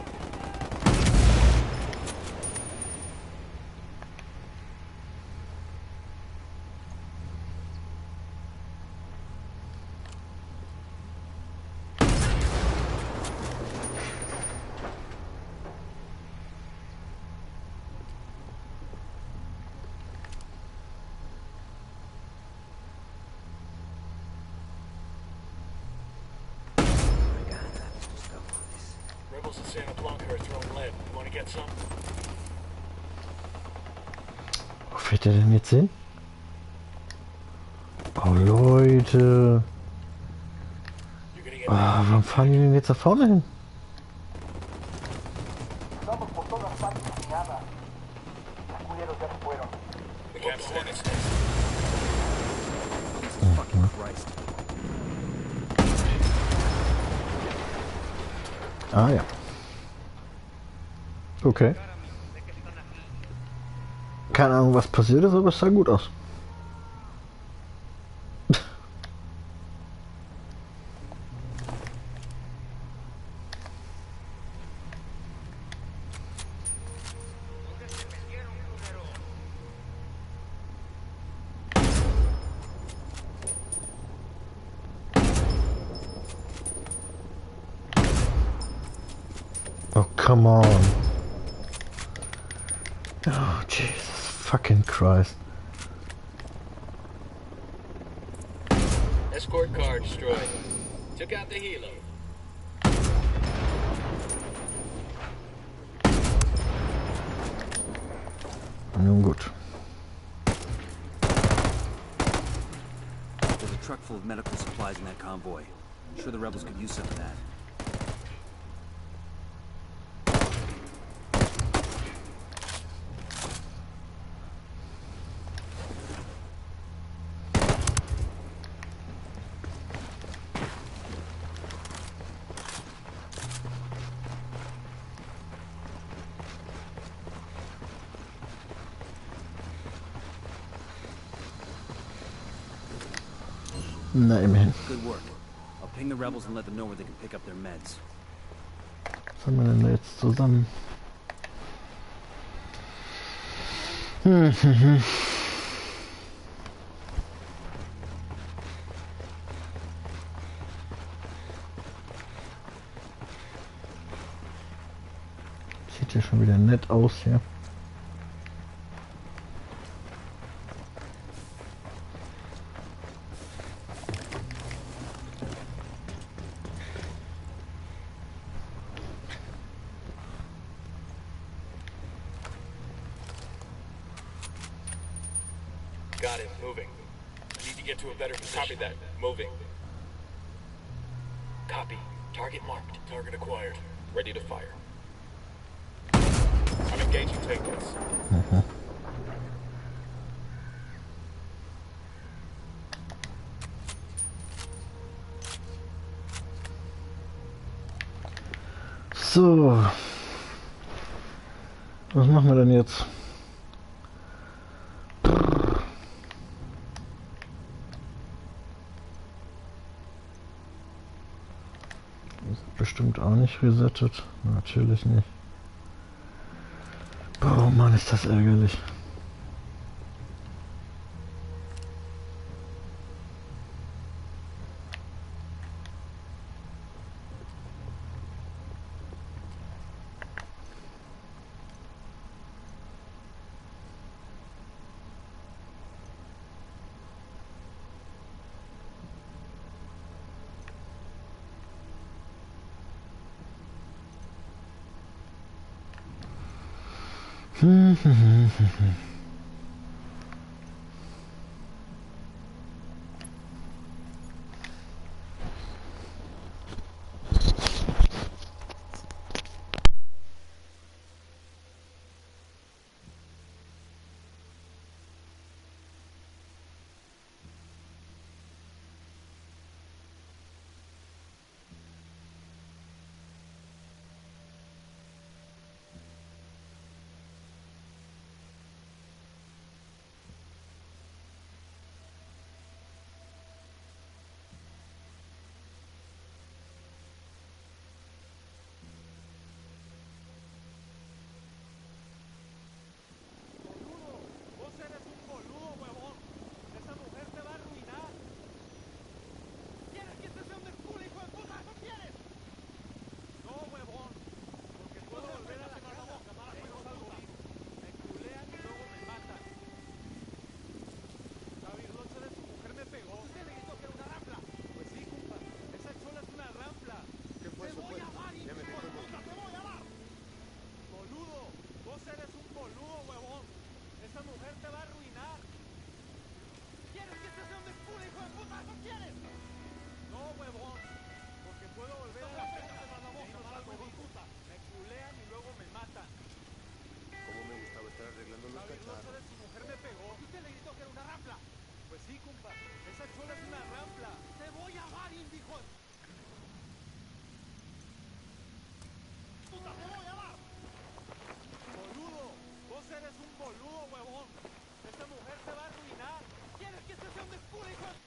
Rebels in Santa Blanca are throwing lead. You want to get some? Wo fährt der denn jetzt hin? Oh Leute. You're gonna get Warum fahren die denn jetzt da vorne hin? Vamos por todas partes y nada. Los culeros ya se fueron. the cap's next. Jesus fucking Christ. Ah ja. Okay. Keine Ahnung, was passiert ist, aber es sah gut aus. Oh, come on. Oh, Jesus fucking Christ. Escort car destroyed. Took out the helo. Nun gut. There's a truck full of medical supplies in that convoy. I'm sure the rebels could use some of that. Na, immerhin. Good work. I'll ping the rebels and let them know where they can pick up their meds. Was haben wir denn da jetzt zusammen? Sieht ja schon wieder nett aus hier. Got it. Moving. I need to get to a better position. Copy that. Moving. Copy. Target marked. Target acquired. Ready to fire. I'm engaging tankers. So. Was machen wir denn jetzt? Ist bestimmt auch nicht resettet. Natürlich nicht. Boah, Mann, ist das ärgerlich. Vos eres un boludo, huevón. Esa mujer te va a arruinar. ¿Quieres que te sea un desculo, hijo de puta? ¿No quieres? No, huevón. Porque puedo volver a la casa. Ellos algo vivo. Me culean y luego me matan. La virlocha de su mujer me pegó. Usted le gritó que era una rampla. Pues sí, compa. Esa chola es una rampla. ¿Qué fue Te eso, voy pues? a dar, hijo Ya me de dejó el puta. Te voy a dar. Boludo. Vos eres un boludo, huevón. Esa mujer te va a arruinar. ¿Quieres que te sea un desculo, hijo de puta? ¿No quieres? No, huevón. Porque puedo volver a la casa. Ellos algo vivo. Me culean y luego me matan. Cómo me gustaba estar arreglando La los virlocha cacharros. de su mujer me pegó. Usted le gritó que era una rampla. Pues sí, compa. Esa chola es una rampla. Te voy a dar, indijo. Puta, te voy a dar. Boludo. Vos eres un boludo, huevón. Esa mujer te va a arruinar. ¿Quieres que te sea un desculo, hijo de...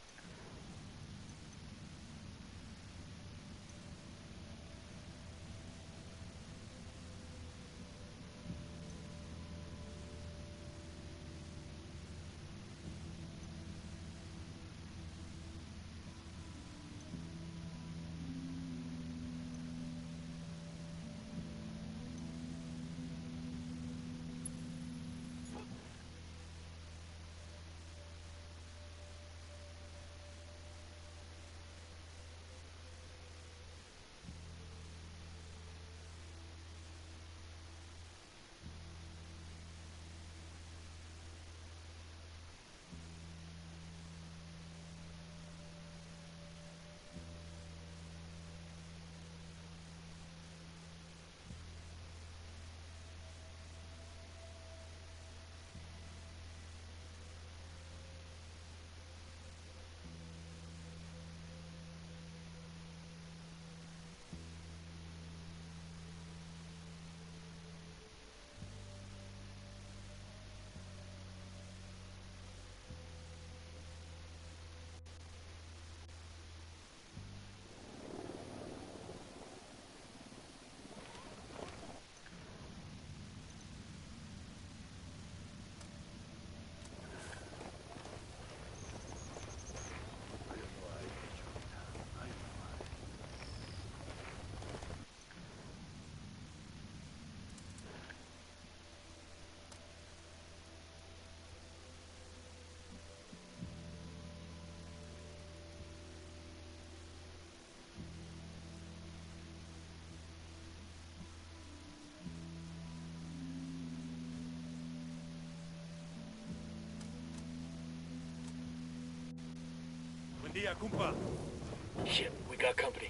Buen día, compa. Shit, we got company.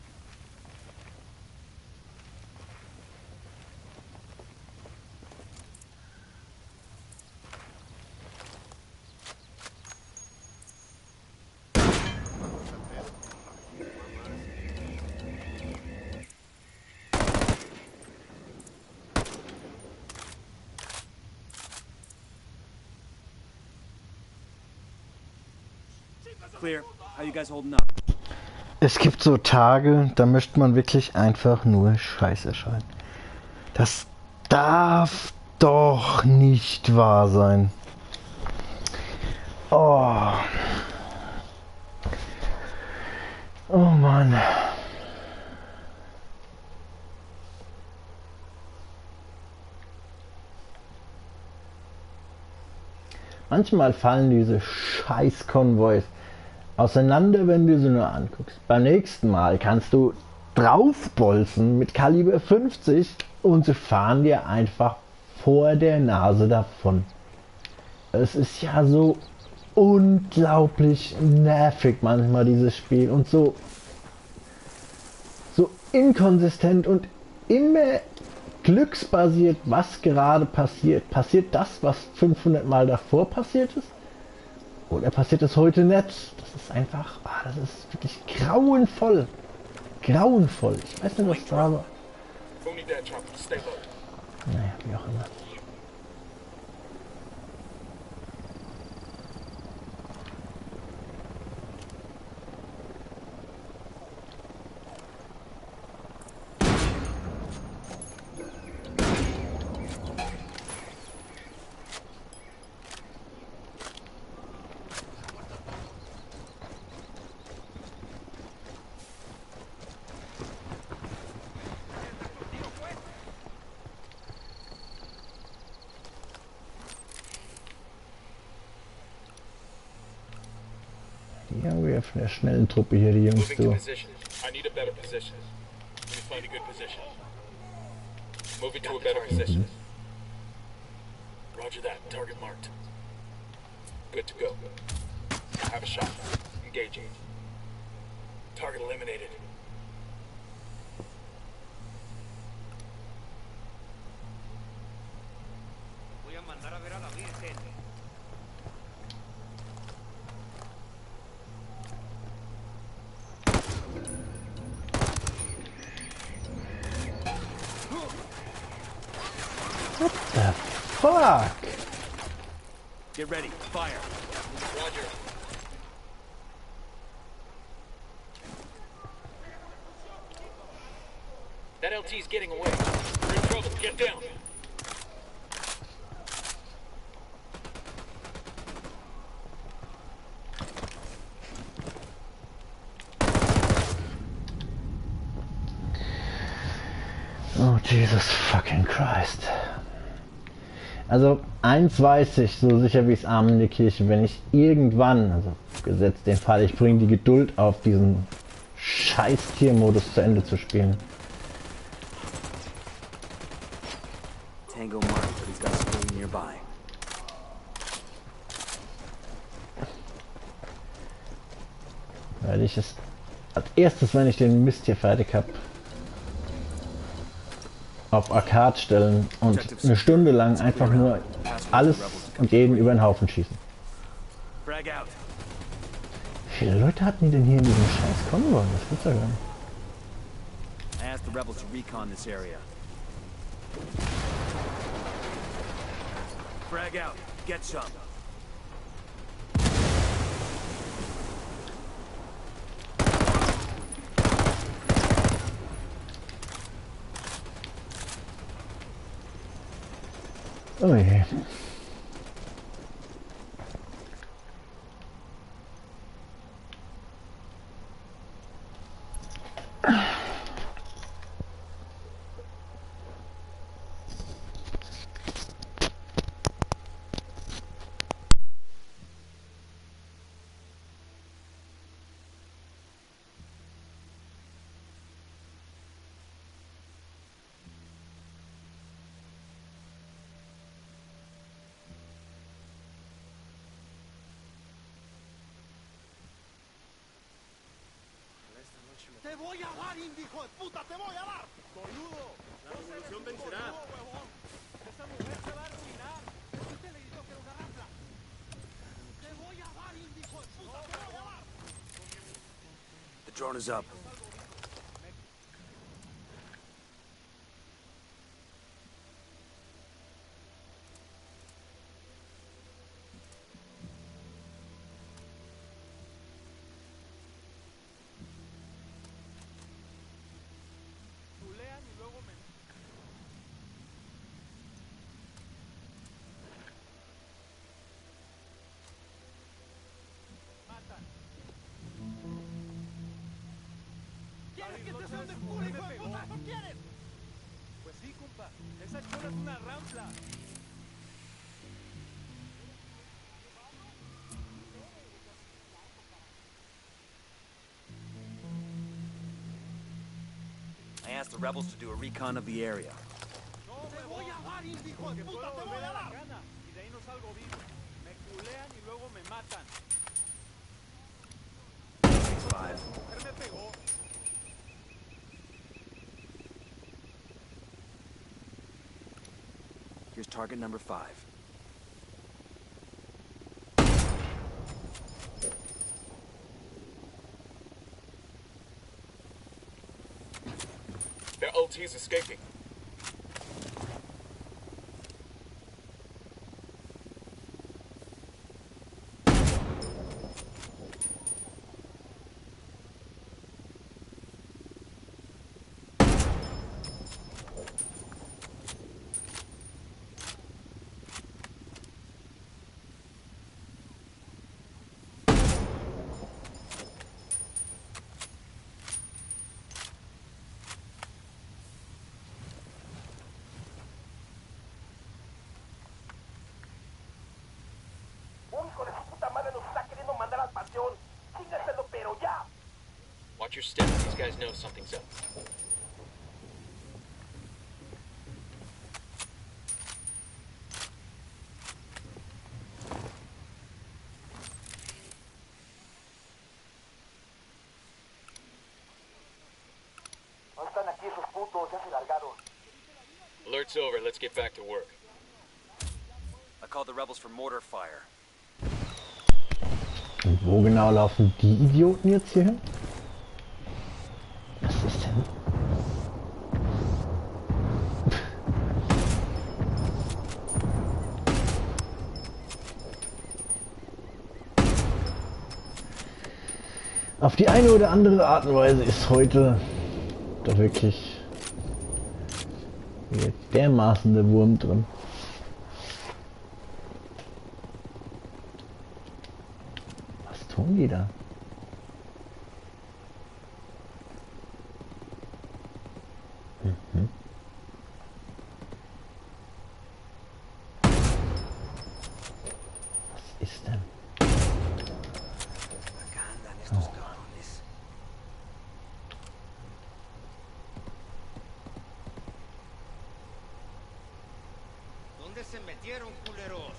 Clear. How you guys holding up? Es gibt so Tage, da möchte man wirklich einfach nur Scheiße schreien. Das darf doch nicht wahr sein. Oh. Oh Mann. Manchmal fallen diese Scheiß-Konvois auseinander, wenn du sie nur anguckst. Beim nächsten Mal kannst du draufbolzen mit Kaliber 50 und sie fahren dir einfach vor der Nase davon. Es ist ja so unglaublich nervig manchmal dieses Spiel und so inkonsistent und immer glücksbasiert, was gerade passiert. Passiert das, was 500 Mal davor passiert ist? Oder passiert es heute nicht? Das ist einfach, das ist wirklich grauenvoll. Grauenvoll. Ich weiß nicht, was da war. Phony dead chopper. Stay low. Naja, wie auch immer. Ja, wir haben eine schnelle Truppe hier, die Jungs, Moving to du. position. I need a better position. Let me find a good position. Moving to a better position. Roger that. Target marked. Good to go. Have a shot. Engaging. Target eliminated. Voy a mandar a ver a la Virgen. The fuck? Get ready. Fire. Roger. That LT's getting away. We're in trouble. Get down. Oh, Jesus fucking Christ. Also, eins weiß ich, so sicher wie es Arm in der Kirche, wenn ich irgendwann, also gesetzt den Fall, ich bringe die Geduld auf, diesen scheiß Tiermodus zu Ende zu spielen. Tango marked, but he's got a spring nearby. Weil ich es als erstes, wenn ich den Mist hier fertig habe, auf Arcade stellen und eine Stunde lang einfach nur alles und jeden über den Haufen schießen. Frag out. Wie viele Leute hatten die denn hier in diesem scheiß Konvoi? Das gibt's ja gar nicht. I asked the rebels to recon this area. Frag out. Get some. Oh je. ¡Te voy a dar, hijo de puta! ¡Te voy a dar! ¡Boludo! La revolución vencerá. Huevón. Esa mujer se va a arruinar. ¿Usted le dijo que era una rampla? ¡Te voy a dar, hijo de puta! ¡Te voy a dar! The drone is up. Chulean y luego me matan. ¿Quieres que te sea un desculo, hijo de puta? ¿No quieres? Pues sí, compa. Esa escuela es una rampla. I asked the rebels to do a recon of the area. No, ¡Te voy a dar, hijo de puta! ¡Te voy a dar! Gana, y de ahí no salgo vivo. Me culean y luego me matan. Él me pegó. Here's target number 5. Their LT's escaping. Un hijo de su puta madre nos está queriendo mandar al panteón. Chingaselo, pero ya. Watch your step. These guys know something's up. No están aquí esos putos, ya se largaron. Alert's over. Let's get back to work. I called the rebels for mortar fire. Und wo genau laufen die Idioten jetzt hier hin? Was ist denn? Auf die eine oder andere Art und Weise ist heute doch wirklich dermaßen der Wurm drin. Was tun die da? Was ist denn? Acá andan estos cabrones. ¿Dónde se metieron, culeros?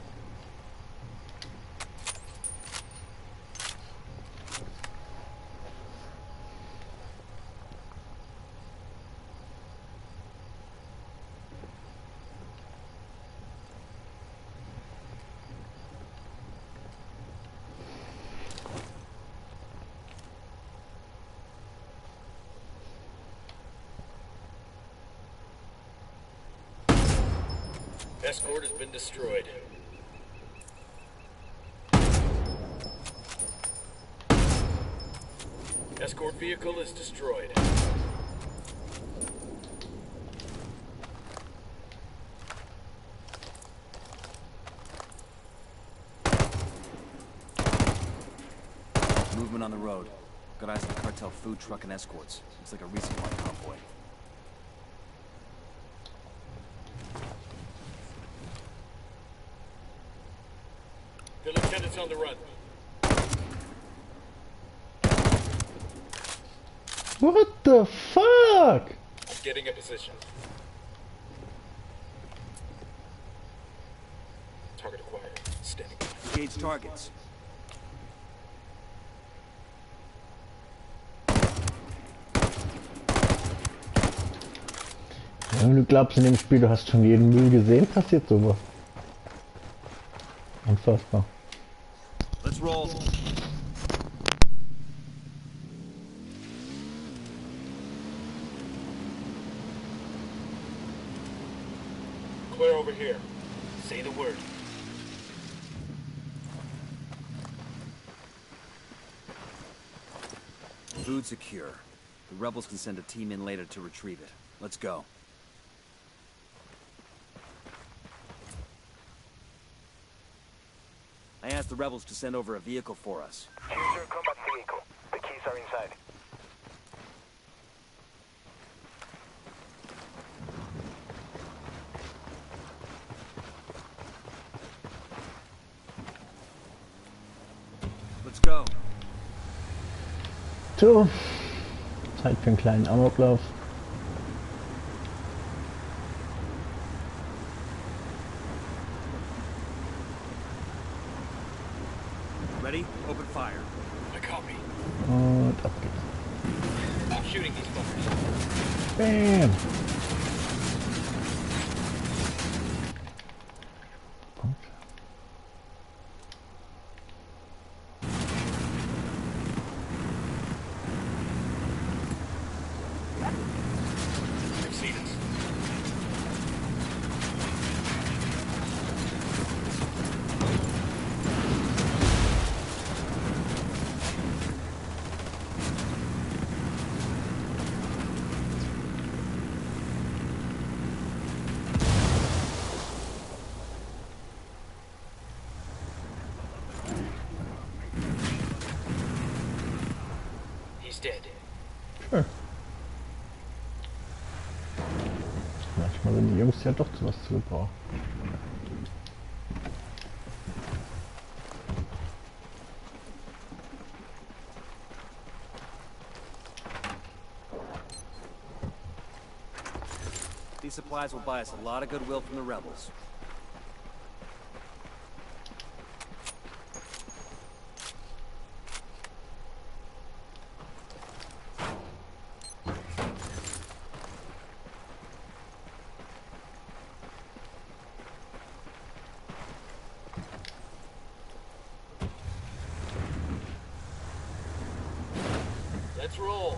Escort has been destroyed. Escort vehicle is destroyed. Movement on the road. Got eyes on the cartel food truck and escorts. Looks like a resupply convoy. The lieutenant's on the run. What the fuck? I'm getting a position. Target acquired. Standing by. Engage targets. Wenn du glaubst in dem Spiel, du hast schon jeden Müll gesehen, passiert sowas. Unfassbar. Let's roll. Clear over here. Say the word. Food secure. The rebels can send a team in later to retrieve it. Let's go. I asked the rebels to send over a vehicle for us. Choose your combat vehicle. The keys are inside. Let's go. So, Zeit für einen kleinen Amoklauf. Ready? Open fire. I copy. Und ab geht's. I'm shooting these fuckers. Bam! Punkt. They've seen us. He's dead. Schön. Manchmal sind die Jungs ja doch zu was zu gebrauchen. These supplies will buy us a lot of goodwill from the rebels. Let's roll.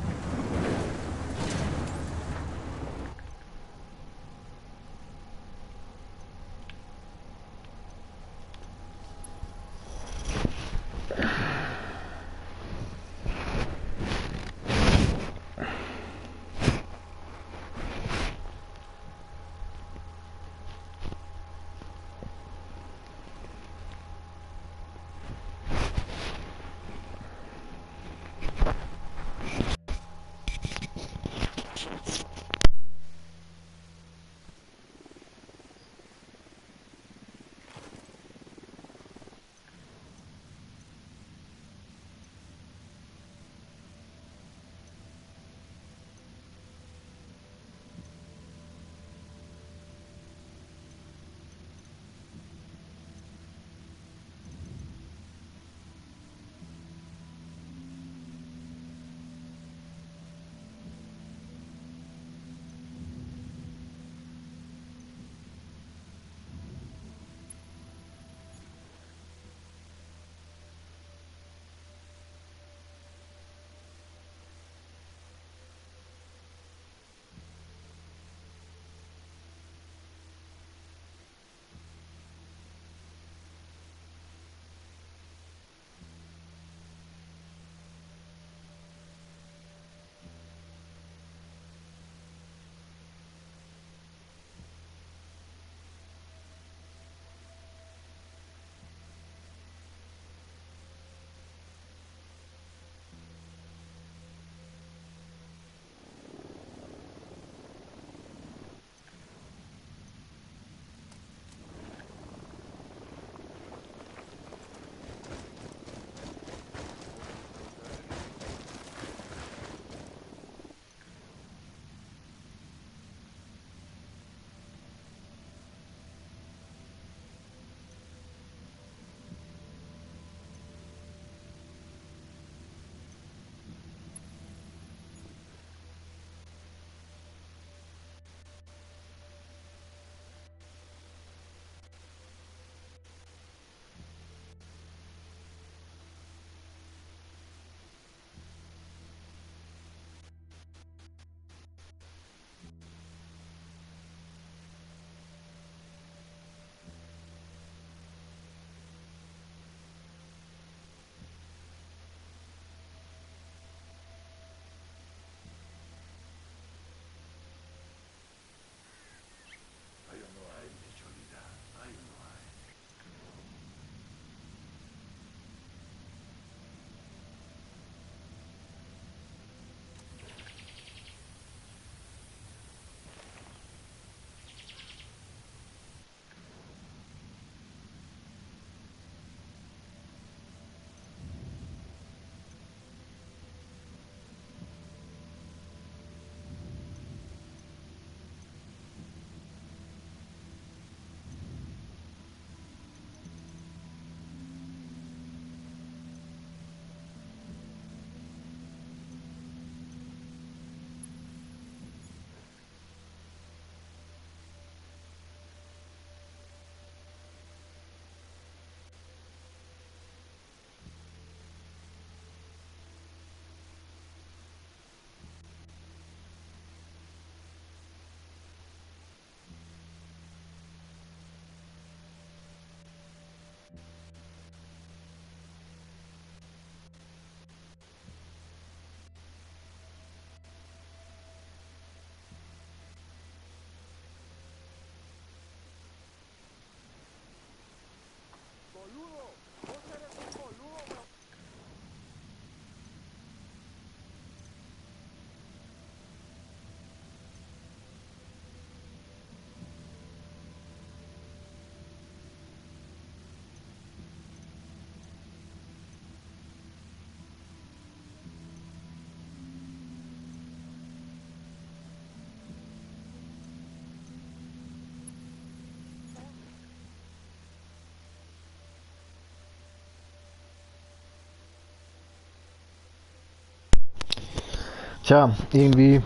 Tja, irgendwie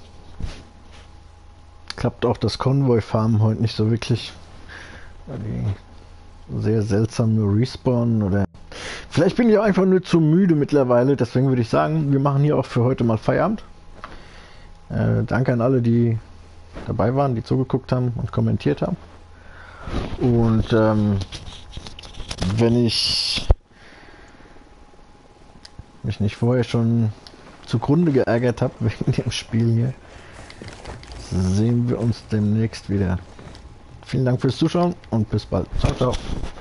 klappt auch das Konvoi-Farmen heute nicht so wirklich. Weil die sehr seltsam nur respawnen oder... Vielleicht bin ich auch einfach nur zu müde mittlerweile, deswegen würde ich sagen, wir machen hier auch für heute mal Feierabend. Danke an alle, die dabei waren, die zugeguckt haben und kommentiert haben. Und wenn ich mich nicht vorher schon zugrunde geärgert habe wegen dem Spiel hier, sehen wir uns demnächst wieder. Vielen Dank fürs Zuschauen und bis bald. Ciao, ciao.